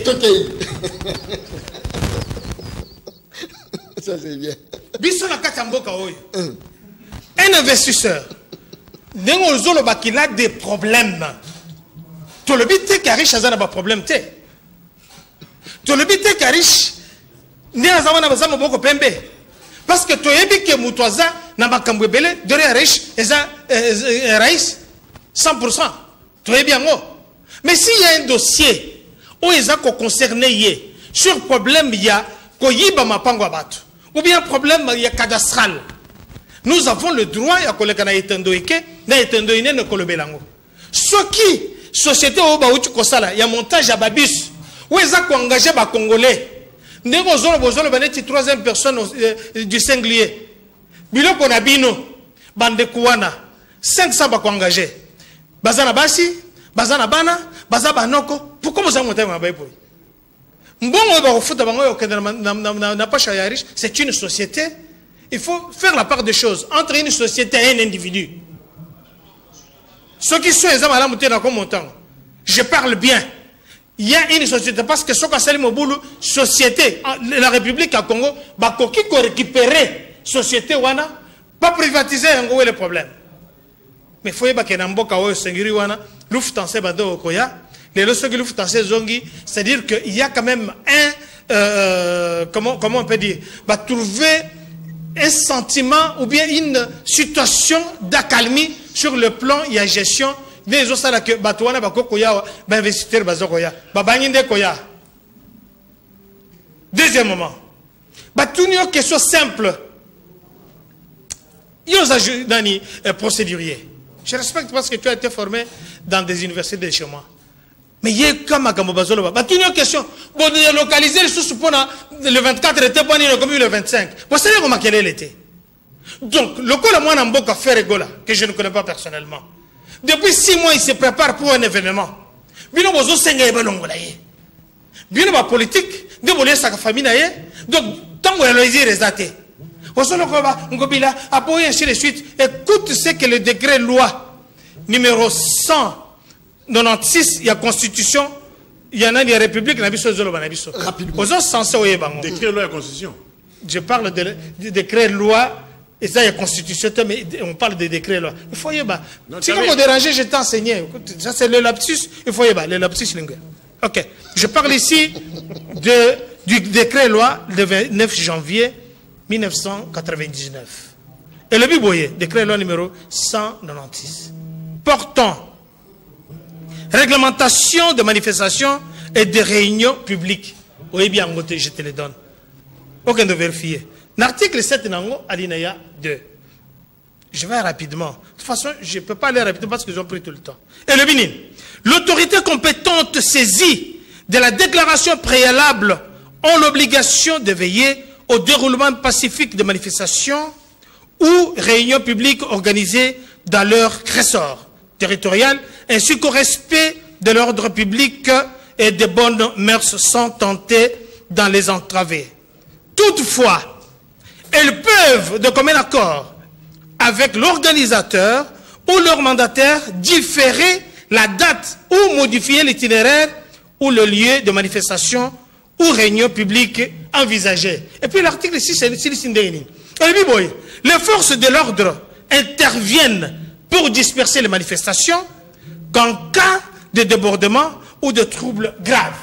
Ça c'est bien. Biso na katamboka oyo. Un investisseur. Nengo zolo bakila a des problèmes. To le bité karish azana ba problème te. To le bité karish ni azana bazama boko pembe. Parce que to yebi ke mutwaza na makambo belé derrière riche eza raïs 100%. To yebi yango. Mais s'il y a un dossier où eza ko concerné yé sur problème ya ko yiba mapango abatu ou bien problème ya cadastral. Nous avons le droit ya koleka na etendoike na etendoine ne kolobelango. Ce qui société au ba utu kosala ya montage ya babus où eza ko engager ba congolais. Ndeko zolo bozolo baneti troisième personne du singulier. Biloko na bino bande kuwana 500 ba ko engager. Bazana basi, bazana bana, bazaba noko. Pourquoi vous avez monté ma baïboy? Mbongo ba refuta bango yo kenda na pas ya riche, c'est une société. Il faut faire la part des choses entre une société et un individu. Ceux qui sont les amala monté na comme montant. Je parle bien. Il y a une société, parce que ce qu'on s'appelle Moboulou, société, la République à Congo, bah, qui peut récupérer société, wana, pas privatiser, où est le problème. Mais il faut que les Mboka ou Sengiri wana, Lufthansa bado okoya, les leçons que Lufthansa zongi, c'est-à-dire qu'il y a quand même comment on peut dire, bah, trouver un sentiment ou bien une situation d'accalmie sur le plan, il y a gestion. Des autres là que batouana bako koya ba investisseur bazo koya ba banginde koya. Deuxièmement, batunio question simple. Yosa dani procédurier. Je respecte parce que tu as été formé dans des universités de chez moi. Mais il y a comme à Bazolo batunio question. Bon localiser les sous pour le 24 était pas ni le 25. Vous savez comment quel est l'été. Donc le col moi n'amboka faire rigola que je ne connais pas personnellement. Depuis 6 mois, il se prépare pour un événement. Bino bozo senga ebelongola ye. Bino ba politique, de boler sa famille naye. Donc tant que loisir resate. Bozo lokoba ngobila apoye ainsi de suite. Écoute ce que le décret loi numéro 196 il y a constitution, il y en a des républiques na biso zolo na biso. Rapidement. Bozo censé oye bango. Décret loi et constitution. Je parle du décret loi. Et ça, il y a constitution, mais on parle des décrets là. Il faut y aller. Si vous me dérangez, je t'ai enseigné. Ça, c'est le lapsus. Il faut y aller. Le lapsus linguistique. Ok. Je parle ici du décret loi le 29 janvier 1999. Et le Biboye, décret loi numéro 196. Portant réglementation de manifestations et de réunions publiques. Oui, bien, je te le donne. Aucun de vérifier. L'article 7 nango alinéa 2. Je vais rapidement. De toute façon, je ne peux pas aller rapidement parce qu'ils ont pris tout le temps. Et le Bénin. L'autorité compétente saisie de la déclaration préalable ont l'obligation de veiller au déroulement pacifique des manifestations ou réunions publiques organisées dans leur ressort territorial, ainsi qu'au respect de l'ordre public et des bonnes mœurs sans tenter dans les entraver. Toutefois, elles peuvent, de commun accord avec l'organisateur ou leur mandataire, différer la date ou modifier l'itinéraire ou le lieu de manifestation ou réunion publique envisagée. Et puis l'article 6, c'est le Sindéini. Les forces de l'ordre interviennent pour disperser les manifestations qu'en cas de débordement ou de troubles graves.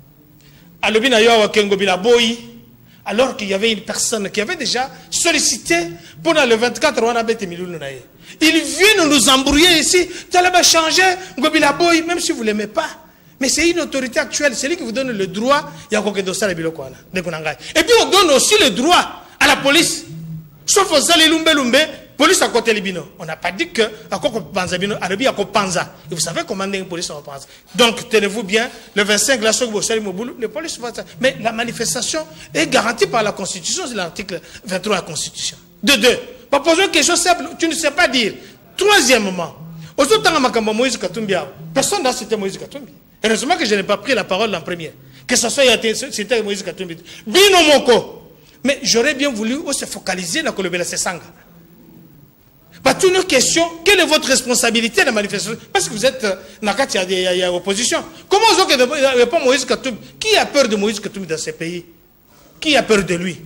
Alors qu'il y avait une personne qui avait déjà sollicité pendant le 24 ils viennent nous embrouiller ici. Tu as changé, même si vous ne l'aimez pas. Mais c'est une autorité actuelle, c'est lui qui vous donne le droit. Et puis on donne aussi le droit à la police. Sauf aux Lumbe, police à côté libino. On n'a pas dit que à quoi panza bino, à à panza. Et vous savez comment une police en panza. Donc tenez-vous bien, le 25 la somme le police va. Mais la manifestation est garantie par la Constitution, c'est l'article 23 de la Constitution. De deux. Pas poser une question simple, tu ne sais pas dire. Troisièmement, Moïse Katumbi, personne n'a cité Moïse Katumbi. Heureusement que je n'ai pas pris la parole en première. Que ce soit cité Moïse Katumbi. Bino Moko. Mais j'aurais bien voulu se focaliser dans le Sesanga. Pas toute une question, quelle est votre responsabilité de la manifestation? Parce que vous êtes dans il y a opposition. Comment vous avez pas Moïse Katumbi? Qui a peur de Moïse Katumbi dans ces pays? Qui a peur de lui?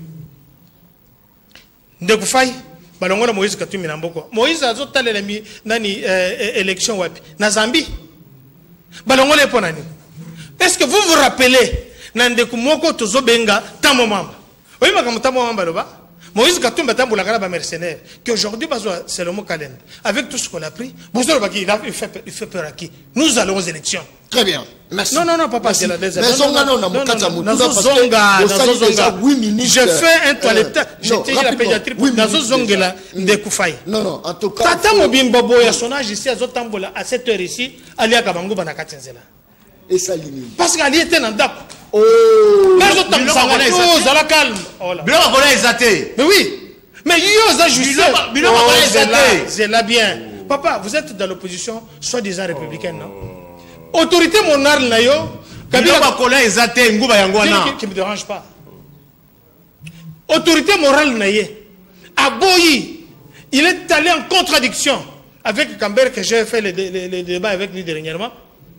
Ndekufai, balongola Moïse Katumbi Namboko. Moïse a zoté nani élection wapi? Na Zambie. Balongola eponani. Est-ce que vous vous rappelez Nandekumoko Tozobenga Tamomamba? Oui, mais comme Tamomamba loba. Moïse Katumbi Tamboulagara ba mercenaire. Qu'aujourd'hui, c'est le mot calendrier. Avec tout ce qu'on a pris, il fait peur à qui? Nous allons aux élections. Très bien. Merci. Non, papa, c'est la deuxième. Je fais un toilettage. J'étais la pédiatrie pour Nazozongela de Koufaï. Non, en tout cas. Tata Mobimbobo, il y a son âge ici, à Zotambola, à 7 h ici, Ali à Kabango Banakatenzela. Et ça limite. Parce qu'Ali était dans Dap. Oh, mais la calme. Mais oui. Mais il c'est là bien. Papa, vous êtes dans l'opposition, soi-disant républicaine, non? Autorité monarque, qui ne me dérange pas. Autorité morale, Aboyi, il est allé en contradiction avec Camber, que j'ai fait le débat avec lui dernièrement.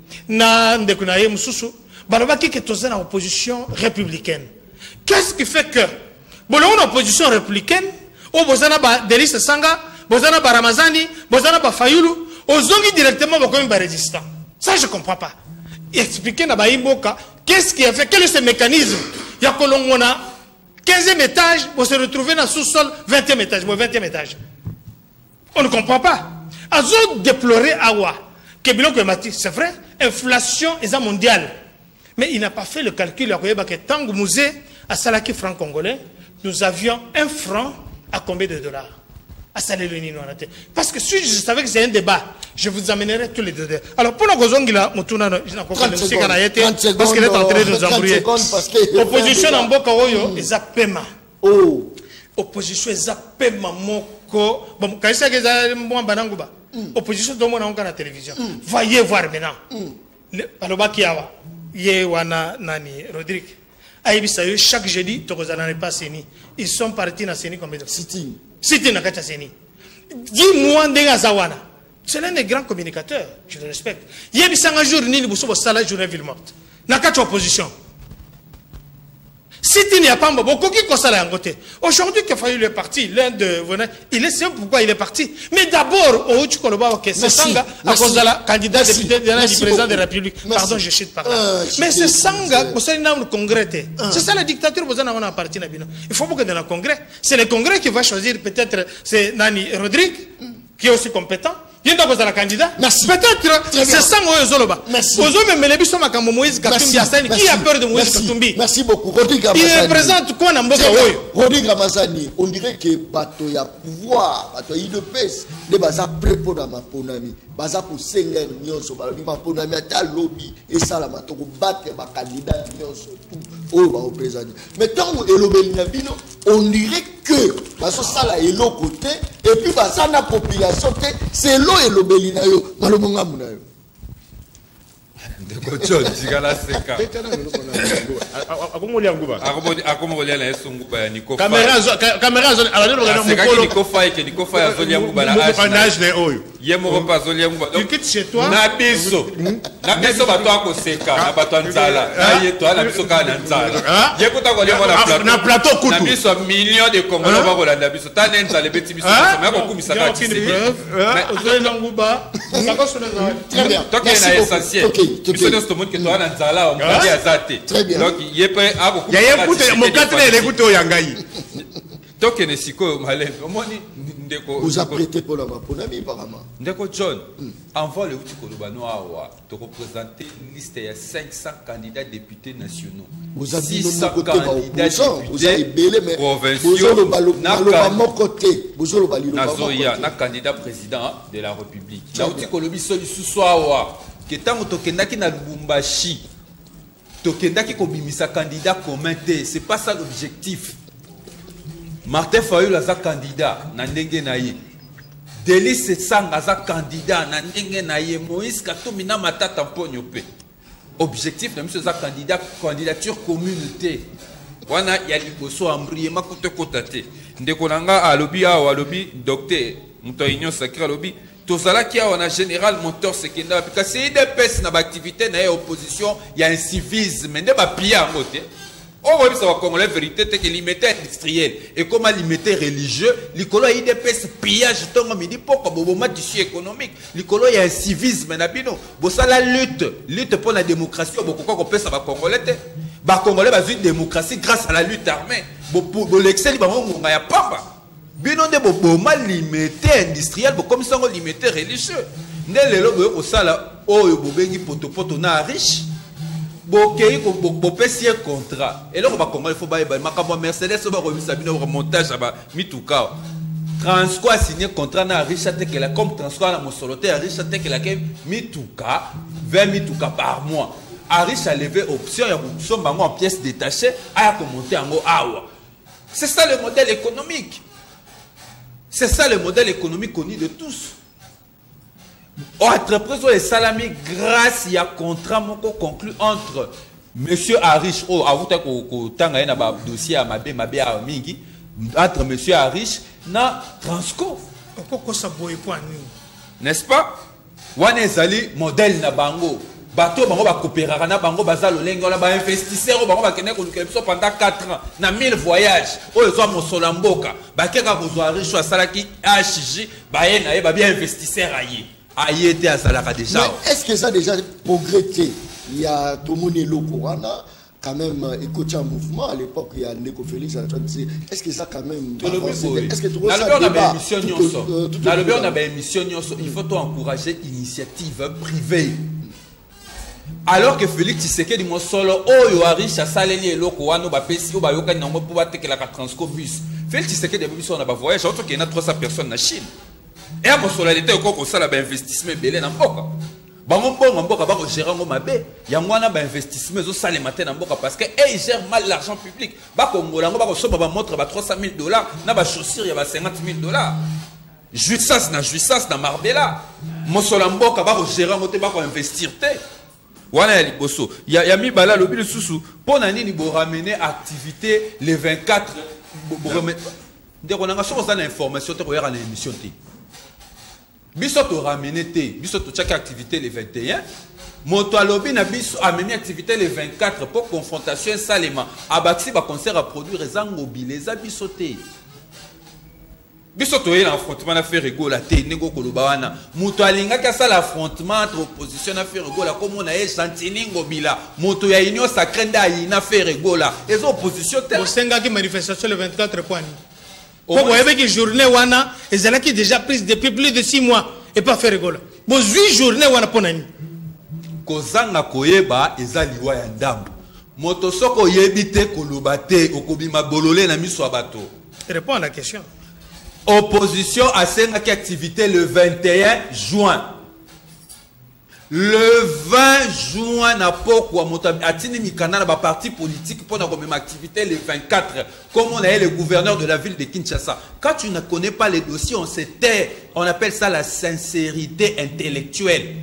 Balobaki qui est en opposition républicaine. Qu'est-ce qui fait que bon, on opposition républicaine, au Bozana Delis Sanga, Bozana Baramazani, Bozana Bafayoulou, aux zongi directement comme résistant. Ça je ne comprends pas. Expliquez na Baïboka, qu'est-ce qui a fait, quel est ce mécanisme? Il y a 15e étage, vous se retrouvez dans le sous-sol, 20e étage, 20e étage. On ne comprend pas. Azo déplorer Awa, c'est vrai, inflation est mondiale. Mais il n'a pas fait le calcul. Que tant que musée à Salaki franc congolais, nous avions 1 franc à combien de dollars? À Salé-le-Nino. Parce que si je savais que c'est un débat, je vous amènerai tous les deux. Alors pour nos Gozongila, parce qu'il est en train de nous embrouiller. Opposition en Boka Oyo, ils appellent. Opposition, ils appellent Moko. Bon, quand il s'agit de Banangouba, opposition de mon à la télévision. Voyez voir maintenant. Alors, Bakiawa. Yewana Nani Rodrigue. Aïbisayo, chaque jeudi, Tokozana n'est pas Séni. Ils sont partis dans Séni combien de temps? Siti Nakata Séni. Dis-moi, Zawana. C'est l'un des grands communicateurs, je le respecte. Yébisanga un jour, Nini Bousso, Sala, journée ville morte. Nakata opposition. Si il n'y a pas beaucoup qui consale en côté. Aujourd'hui, qu'il a fallu le parti, l'un de venir, il sait pourquoi il est parti. Mais d'abord, au Tchukoloba, c'est Sanga, à cause de la candidat député du président de la République. Pardon, je chute par là. Mais c'est Sanga, vous savez, le congrès. C'est ça la dictature, vous en avez un parti. Il faut beaucoup dans le congrès. C'est le congrès qui va choisir peut-être, c'est Nani Rodrigue, qui est aussi compétent. Il y a un candidat. Peut-être c'est ça Moïse Zoloba. Merci. Qui a peur de Moïse Katumbi? Merci beaucoup. Il représente quoi dans Mboka Oyo? Rodrigue Ramazani, on dirait que bato ya pouvoir, bato il pèse, les baza prépo dans ma ponami, baza pour senger nyonso, ma ponami ata lobby et ça la mato ko battre ba candidat nyonso tout au ba représenter. Mais tant elobeli na bino, on dirait que baso sala elo côté et puis baza na population c'est l'eau et l'obéli na yo, malomonga muna yo. Tu quittes chez toi. Millions de Très bien. Donc, il y a tokene sikoyo malembe omoni ndeko vous apprêtez pour la Maponami apparemment. Ndeko John, envoie le outil Kolobano Awa, te représenter une liste de 500 candidats députés nationaux. Vous avez 600 candidats députés provinciaux. Nazoya, na candidat président de la République. Na outil Kolobi Soli Souswawa, que tant tokendaki na Lubumbashi, tokendaki kobimisa candidat commun te, c'est pas ça l'objectif. Martin Fayulu aza candidat na ndenge na ye. Délice Sanga aza candidat na ndenge na ye. Moïse Katumbi na matata mponyo pe. Objectif na monsieur aza candidature communauté. Wana ya liboso ambriye makute kota te. Ndeko nanga alobi awa alobi docteur muto union sacré alobi tozalaki awa na général Monteur Sekenda parce que c'est IDPS na ba activité na opposition ya incivisme nde ba pia ngote. On va dire que la vérité est que limité industriel et comme limité religieux, l'écolo a IDPS pillage tant midi pour comme tissu économique. L'écolo il y a un civisme nabino. Bon ça la lutte pour la démocratie. Beaucoup qu'on peut ça va congolais. Bah congolais va une démocratie grâce à la lutte armée. Bon pour l'excès bah on a pas. Bino de bon mal limité industriel, bon comme ça on limité religieux. Né le logo au sala oh bobengi poto na riche. Bokei bopesi contrat et là on va comment il faut bailler makambo Mercedes va remettre bino remontage aba mituka Transco a signé contrat na Richard Tekela comme Transco na mosolote à Richard Tekela ke mituka 20 mituka par mois Arish a levé option ya somba en pièces détachées a commenter en awa. C'est ça le modèle économique. C'est ça le modèle économique connu de tous. Entreprise les salami grâce à contrat conclu entre monsieur Arish dossier à mingi entre monsieur Arish na Transco. N'est-ce pas? Wanezali modèle na bango. Bateau bango ba coopérer na bango bazalo lengo la ba investisseur bango ba kene ko pendant 4 ans na 1000 voyages. Oyo zo mo solamboka. Ba keka ko zo Arish wa salaki HJ ba ye na ye ba bien investisseur aye. Déjà. Est-ce que ça a déjà progressé? Il y a tout le monde quand même écouté un mouvement à l'époque, il y a Neko Félix. Est-ce que ça quand même est-ce que tout ça il faut encourager l'initiative privée. Alors que Félix Tshisekedi mo solo oyo Arisha saleli eloko wana ba pesi ba yoka na mo po ba tekela ka Transco bus. Félix Tshisekedi biso na ba voyage autre que na 300 personnes na Chine. Et à mon solalité, on a un investissement belé dans Mboka. Bango Mboka va gérer mon mabé. Il y a un investissement au salaire matin dans Mboka parce que ils gèrent mal l'argent public. Bakongolango va recevoir ba montre ba $300,000, na ba chaussures il y a $50,000. Jouissance na Marbella. Mon Mboka va gérer mon ba investir té. Wana ya liboso. Il y a mis bala lobi le sousou. Pour nani ni bo ramener activité les 24 bo remettre. Dès qu'on a chose dans l'information te regarder l'émission té. Biso to ramener té, biso to chaque activité les 21. Moto alobi na biso a même activité les 24 pour confrontation salema. Abaxi ba concert à produire ezango bileza biso té. Biso to yé l'affrontement na faire rigolo la té nego koloba wana. Moto alinga ka ça l'affrontement entre opposition na faire rigolo comme on a eu Santini Ngobila. Moto ya union sacrée nda ina faire rigolo. Les oppositions té. Osenga ki manifestation le 24 points. Vous voyez que journée wana ezala qui déjà prise depuis plus de 6 mois et pas faire rigolo. Bon 8 journées wana ponani. Kozanga koyeba ezali wa ya ndambo. Moto soko yebite koloba te okobima bololé na miso bato. Réponds à la question. Opposition à cette activité le 21 juin. Le 20 juin, na pourquoi atini mikana na ba parti politique pour la même activité le 24 comme on a eu le gouverneur de la ville de Kinshasa. Quand tu ne connais pas les dossiers, on se tait. On appelle ça la sincérité intellectuelle.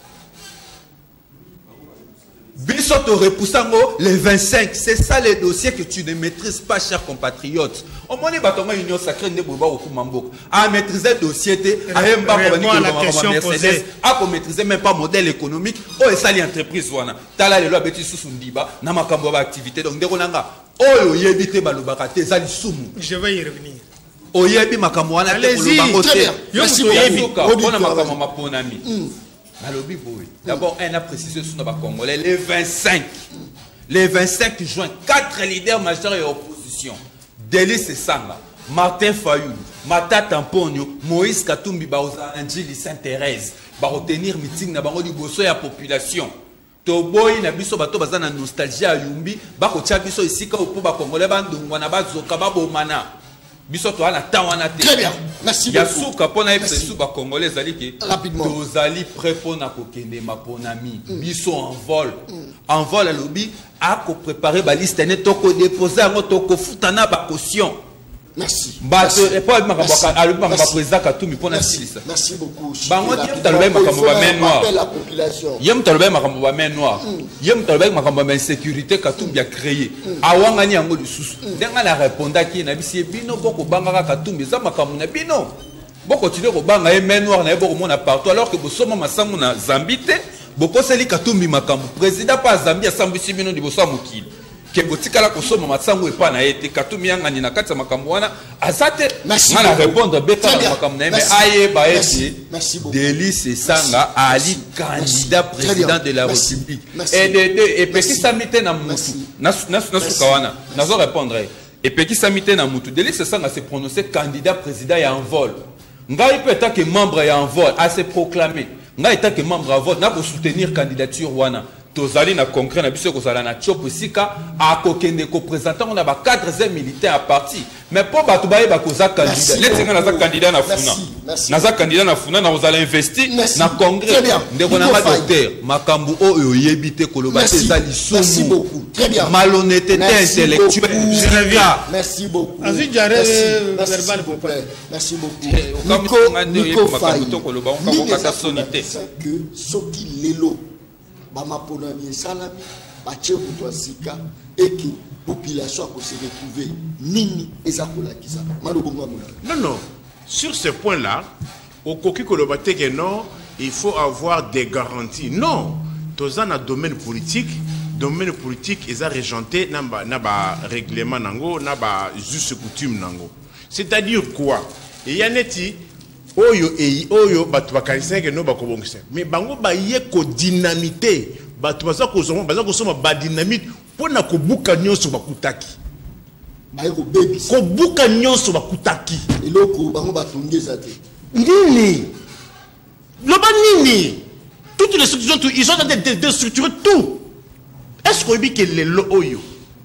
Bisoto repousango le 25, c'est ça les dossiers que tu ne maîtrises pas, chers compatriotes. Au moins, batonga union sacrée ne boba au Kumambok. À maîtriser le dossier, à Mercedes, à maîtriser même pas modèle économique. Oh, et ça l'entreprise wana. Tala le loi beti susundiba, na makambo ba activité donc dekonanga. Oh, yebite balobaka te zali sumu. Je vais y revenir. Oh, yebi makambo wana te kolobango te. Merci beaucoup. On a makambo maponami. D'abord, on a précisé sur nos Congolais les 25. Les 25 juin, 4 leaders majeurs et opposition. Délice Sanga, Martin Fayulu, Matata Mponyo, Moïse Katumbi baoza Angeli Sainte-Thérèse, ba retenir meeting na bango liboso ya population. Toboyi na biso bato baza na nostalgie ya yumbi, ba ko tia biso isika opo ba kongole bandungwa na bazoka babomana. Biso to ana tawana te. Très bien. Merci beaucoup. Yasuka pona epse su ba congolais zali ki rapidement. Tozali prêt pona kokende maponami. Biso en vol. En vol à lobby a ko préparer ba liste ne to ko déposer ngo to ko futana ba caution. Merci. Merci beaucoup. Yem talobe makambo ba main noire. Yem talobe makambo ba insécurité Katumbi a créé. Awangani yango lisusu. Ndenga na répondaki na bisi bino boko bangaka Katumbi za makambo na bino. Boko tile ko banga e main noire na boko mona partout alors que bosoma masango na Zambite, boko seli Katumbi makambo. Président pa Zambia sambisi bino liboso mokili. Kegotikala kosoma matsango epa na ete Katumbi yangani na kati ya makambo wana azate ngana répondre beta na makambo na mais aye ba ete Délice Sanga ali candidat président de la République et petit samité na mutu nasuka wana nazo répondre et petit samité na mutu Délice Sanga se prononcer candidat président ya en vol ngai peut être que membre ya en vol a se proclamer ngai peut être que membre en vol na pour soutenir candidature wana Tozali na concret na biso ko sala na chopo sika a kokende ko présentant on a ba 4e militaire à parti mais pour batu baye ba koza candidat letinga na za candidat na funa na za candidat na funa na ozala investir na congrès ndeko na docteur makambu oyo yebite koloba za lisumu malhonnêteté intellectuelle merci beaucoup verbal merci beaucoup Nico Faye que soki lelo Bamaponami salami, bache kuto sika, et que population a se retrouver nini ezakola kisa. Non, non. Sur ce point-là, au Koki Kolobate que non, il faut avoir des garanties. Non. Dans un domaine politique, ils ont régenté naba règlement nango, naba juste coutume nango. C'est-à-dire quoi? Il y a neti oyo batu bakanisa ke no bakobongisa mais bango ba ye ko dynamité batu baza ko soma ba dynamite pona ko buka nyonso bakutaki ba ko baby ko buka nyonso bakutaki eloko bango batongeza te nini loba nini toutes les structures ils ont de structurer tout est-ce qu'on dit que les oyo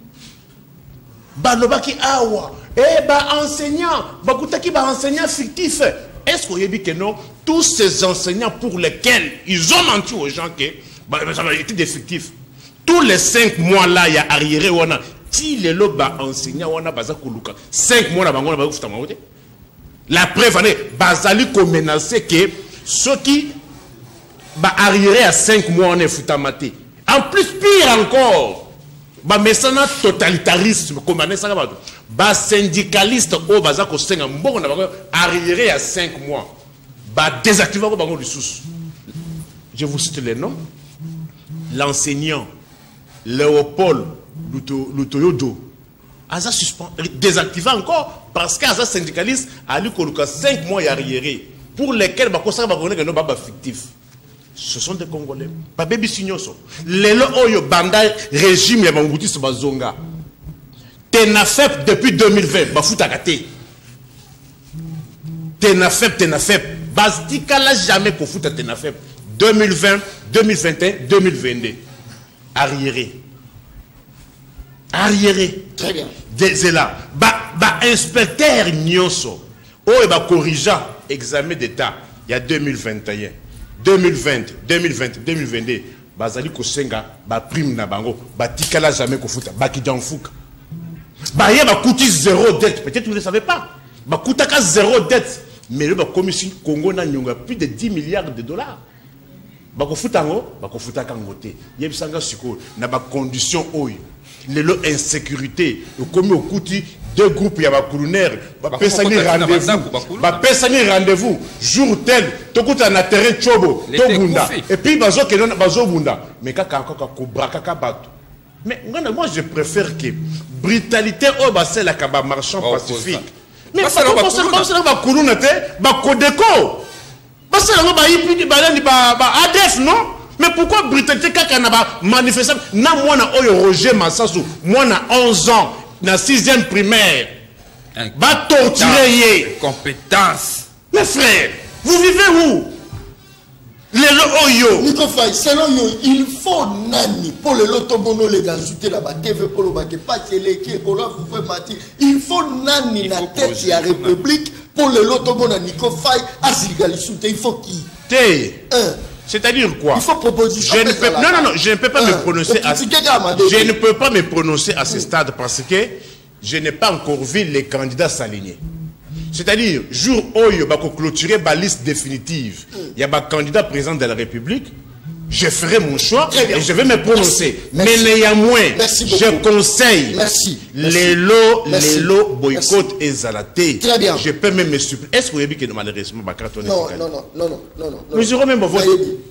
ba lobaki awa ba enseignant bakutaki ba enseignant fictif. Est-ce qu'on dit que non, tous ces enseignants pour lesquels ils ont menti aux gens que ça va être défectif. Tous les 5 mois là, il y a arriéré, on a ti les loba enseignants, on a baza koluka. 5 mois là, on a baza koluka. La preuve, bazali ko menacé que ceux qui va arriérer à 5 mois, on est foutamate. En plus, pire encore, mais ça n'a totalitarisme, comme on est ça. Ba syndicaliste au bazako senga mbongo na bango arriéré à 5 mois ba désactiver ko bango ressources. Je vous cite les noms. L'enseignant Léopold Lutoyodo aza suspend désactivé encore parce qu'aza syndicaliste a lu koluka 5 mois arriéré pour lesquels ba kosa ba connaître no baba fictif. Ce sont des Congolais. Ba baby signoso. Lelo oyo banda régime ya banguti so bazonga. Tenafep depuis 2020, Bafouta Kate. Tenafep. Bastika l'a jamais pour foutre Tenafep. 2020, 2021, 2022. Arriéré. Très bien. C'est là. Inspecteur Nyonso. Oh, et corrigeant examen d'état. Il y a 2021, 2020, 2020, 2022. Bazali Kosenga, prime na bango. Batika l'a jamais pour foutre. Bakidanfouka. Bah, il y a zéro dette. Peut-être que vous ne le savez pas. Bah, coûtaka zéro dette. Mais le commission Congo n'a plus de 10 milliards de dollars. Bah, il y a des conditions où les insécurité. Comme au Kouti, 2 groupes, il y a des colonnaires. Rendez-vous. Jour tel, tu as un terrain chobo. Et puis, bazo bunda. Mais mais moi je préfère que brutalité au bassin la kaba marchand pacifique. Mais ça va pas courir ba Codeco. Parce que ba yipi ba ADF non. Mais pourquoi brutalité kaka na ba manifestant na moi na oyo Roger Massassou moi na 11 ans na 6e primaire. Va torturer. Compétence. Mes frères, vous vivez où? Les Oyo. Nico Faye, selon yo, il faut nani pour le lotobono les insulter la TV pour le baquet pas télé qui est pour la vous mati. Il faut nani la tête de la République pour le lotobono Nico Faye à Sigalisuté. Il faut qui? C'est-à-dire quoi? Il faut proposition. Je ne peux, non, je ne peux pas me prononcer à je ne peux pas me prononcer à ce stade parce que je n'ai pas encore vu les candidats s'aligner. C'est-à-dire, jour où il va clôturer la liste définitive, il y a un candidat président de la République, je ferai mon choix et je vais me prononcer. Mais néanmoins, je conseille les lots boycott et zalaté. Très bien. Je peux même me supplier. Est-ce que vous avez dit que malheureusement, ma carte non. Mais je même vote.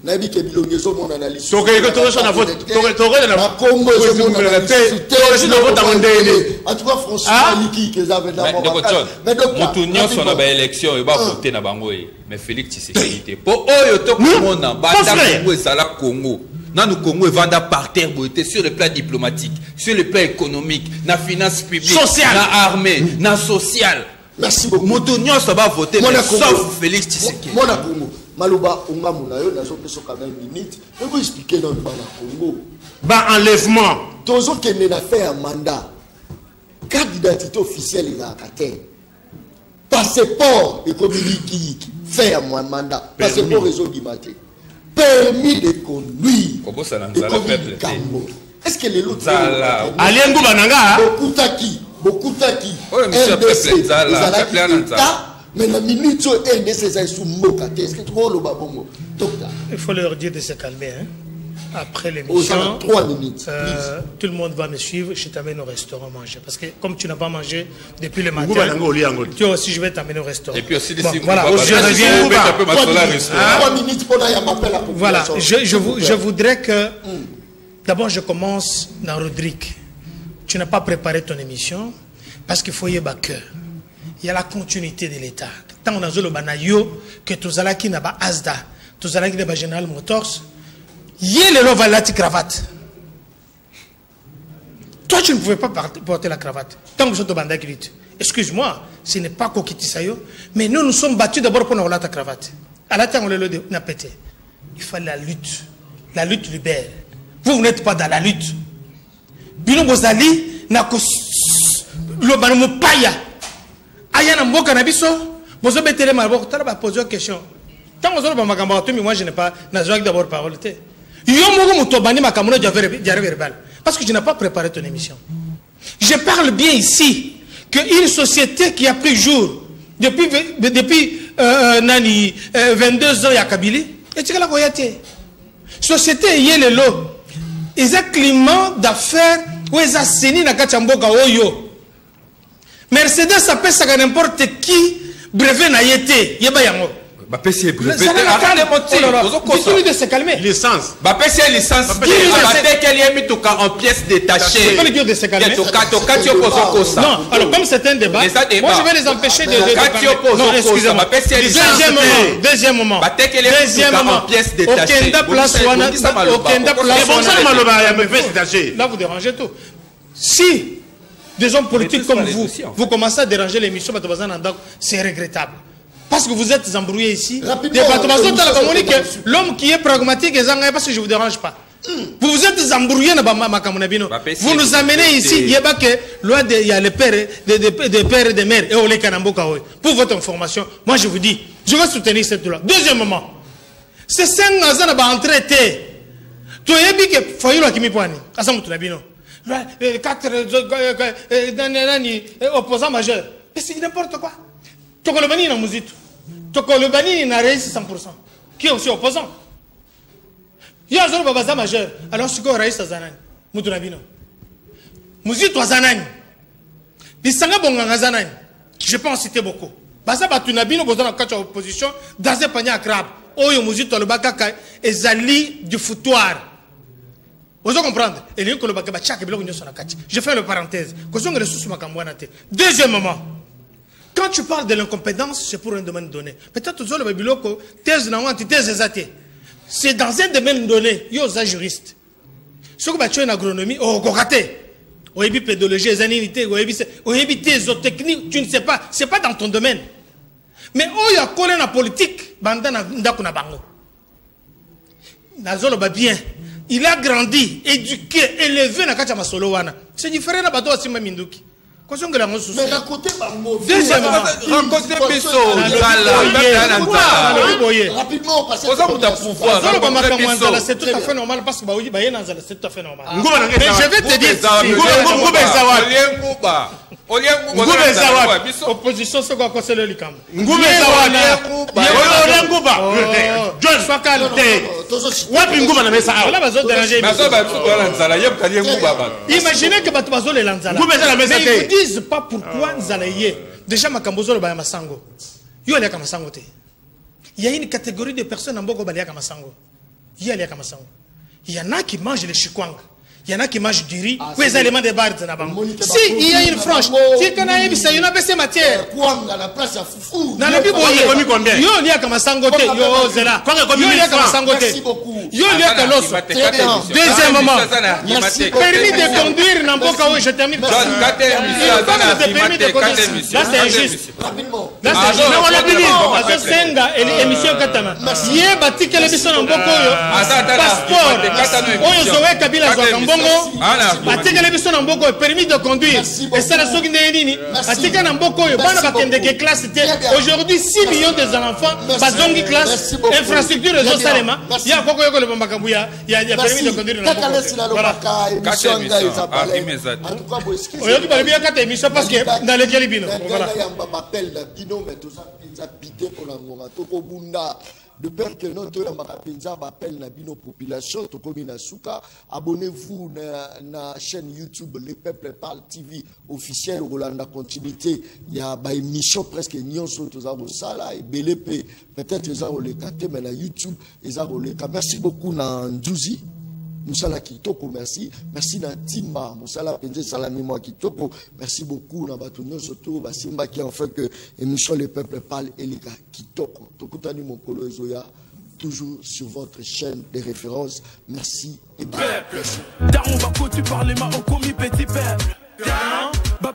Mais Félix Tshisekedi pour oyo to komona banda Congo ezala Congo nanu Congo evanda par terre sur le plan diplomatique, sur le plan économique, na finance publique, social, na armée, na social. Merci beaucoup. Moto nyonso ba voter sauf Félix Tshisekedi. Mona Congo Maluba unga munayo na sopeso quand même minute. Je vais expliquer dans le Congo. Ba enlèvement. Tozo kende na fait un mandat. Carte d'identité officielle il a attaqué. Passeport et communiqué fait un mandat. Passeport réseau Guimaté. Permis de conduire. Comment ça n'a pas peuple? Est-ce que les autres Aliengo Bananga beaucoup taki. Oh monsieur peuple Zala peuple mais la minute sur RDC c'est sous Mokate. Est-ce que tu vois le babongo? Il faut leur dire de se calmer hein. Après l'émission, 3 minutes. Tout le monde va me suivre. Je t'amène au restaurant manger. Parce que comme tu n'as pas mangé depuis le matin, toi aussi je vais t'amener au restaurant. Et puis aussi, voilà, je reviens. 3 minutes pour la population. Voilà, je voudrais que d'abord je commence dans Rodrigue. Tu n'as pas préparé ton émission parce qu'il faut y avoir cœur. Il y a la continuité de l'État. Tant on a le banayo que tous allons qui n'a pas Asda, tous allons qui n'a pas General Motors. Hier, le va la cravate. Toi, tu ne pouvais pas porter la cravate. Tant que vous êtes au bandak, excuse-moi, ce n'est pas Kokitisayo, mais nous nous sommes battus d'abord pour avoir la cravate. À la temps, on l'a pété. Il fallait la lutte. La lutte libère. Vous n'êtes pas dans la lutte. Bino Bozali, Nako, le Banomo Paya, Ayana Mboka Nabiso, vous avez été les malbons, tu as posé une question. Tant que vous avez dit que moi je n'ai pas d'abord parole. Parce que je n'ai pas préparé ton émission. Je parle bien ici qu'une société qui a pris jour depuis 22 ans à Kabili, et tu la société y est le lot. Ils ont un climat d'affaires où ils ont signé na Kachamboka Oyo. Mercedes s'appelle ça n'importe qui brevet na yete yeba yango. Bapesi brevet de se calmer. Licence. Bapesi licence. Bapesi qu'elle est mis en pièces détachées. Pas le dire de se calmer. Non, alors comme c'est un débat, moi je vais les empêcher de non, excusez-moi. Deuxième moment. Là vous dérangez tout. Si des hommes politiques comme vous commencez à déranger l'émission, c'est regrettable. Parce que vous êtes embrouillés ici. L'homme qui est pragmatique, parce que je ne vous dérange pas. Vous vous êtes embrouillés. Vous nous amenez ici. Il y a les pères, des pères et des mères. Pour votre information, moi je vous dis, je vais soutenir cette loi. Deuxièmement, c'est 5 ans à entrer. Tu as dit que Foyou a mis point. 4 opposants majeurs. C'est n'importe quoi. Tokolobani na Muzito. Tokolobani na Raïs 100%. Qui est aussi opposant. Il y a un babaza majeur. Alors, c'est quoi Raïs Azanani? Moutounabino. Muzito Azanani. Bisanga Bonganga Zanani. Je peux en citer beaucoup. Baza Batunabino, vous avez une opposition. Dans un panier à crabe. Oyo Muzito, le Bakaka, et Zali du foutoir. Vous allez comprendre. Je fais le parenthèse. Deuxièmement, quand tu parles de l'incompétence, c'est pour un domaine donné. Peut-être que le biloko, thèse na antithèse exatée. C'est dans un domaine donné, il y a des juristes. Ce que tu as une agronomie, oh, Oyebi pédologie, zanité, oyebi technique, tu ne sais pas, c'est pas dans ton domaine. Mais oh ya collé na politique, banda na ndako na bango. Nazolo ba bien. Il a grandi, éduqué, élevé na kacha masolo wana. C'est différent na bato asima minduki. Mais à côté, deuxièmement, rapidement, c'est tout à fait normal parce que c'est tout à fait normal. Mais je vais te dire, opposition, c'est quoi c'est le Likam? Sois calme. Imaginez que Batubazo les Lanzala. Mais ils ne disent pas pourquoi nous allons y aller. Déjà, Makambozo le Bayamasango. Il y a une catégorie de personnes en Bogo Baliakamasango. Il y en a qui mangent les chikwang. Il y en a qui mangent du riz. Où est l'élément de bars? Si, il y a une franche. Si tu as une baissé matière. Dans le Bible, combien? Yo, il y a Kamasangote. Yo, Zela. Yo, il y a Kamasangote. Yo, il y a Kaloso. Deuxième moment. Permis de conduire, Namboka, oui, je termine. Là, c'est injuste. Là, c'est injuste. On l'a dit. Senga et l'émission Katama. Il y a bâti que les missions Namboka. Passeport. Oyo Zoé Kabila Zokambo. Atika les bisons en boko permis de conduire et ça la soki nini atika na boko yo bana bakende ke classe aujourd'hui 6 millions de enfants bazongi classe infrastructure réseau salema ya boko yo le makambu ya permis de conduire na boko voilà tu parles bien quand émission parce que dans les Calibino voilà de peur que notre appelle la population, abonnez-vous à la chaîne YouTube Les Peuples Parlent TV officielle Rolanda Continuité. Il y a une émission presque nion sur tout ça et BLP peut-être ils ont les capté mais la YouTube ils ont les. Merci beaucoup na Ndouzi. Moussala Kitoko, merci. Merci Natima, Moussala Penze Salami Moi Kitoko. Merci beaucoup Nabatunyo Soto, Basimba qui en fait que l'émission Les Peuples Parlent et les gars Kitoko. Tokutani Mokolo Ezoya, toujours sur votre chaîne de référence. Merci et bien. Merci. Dans mon baco, tu parles, ma au commis petit peuple.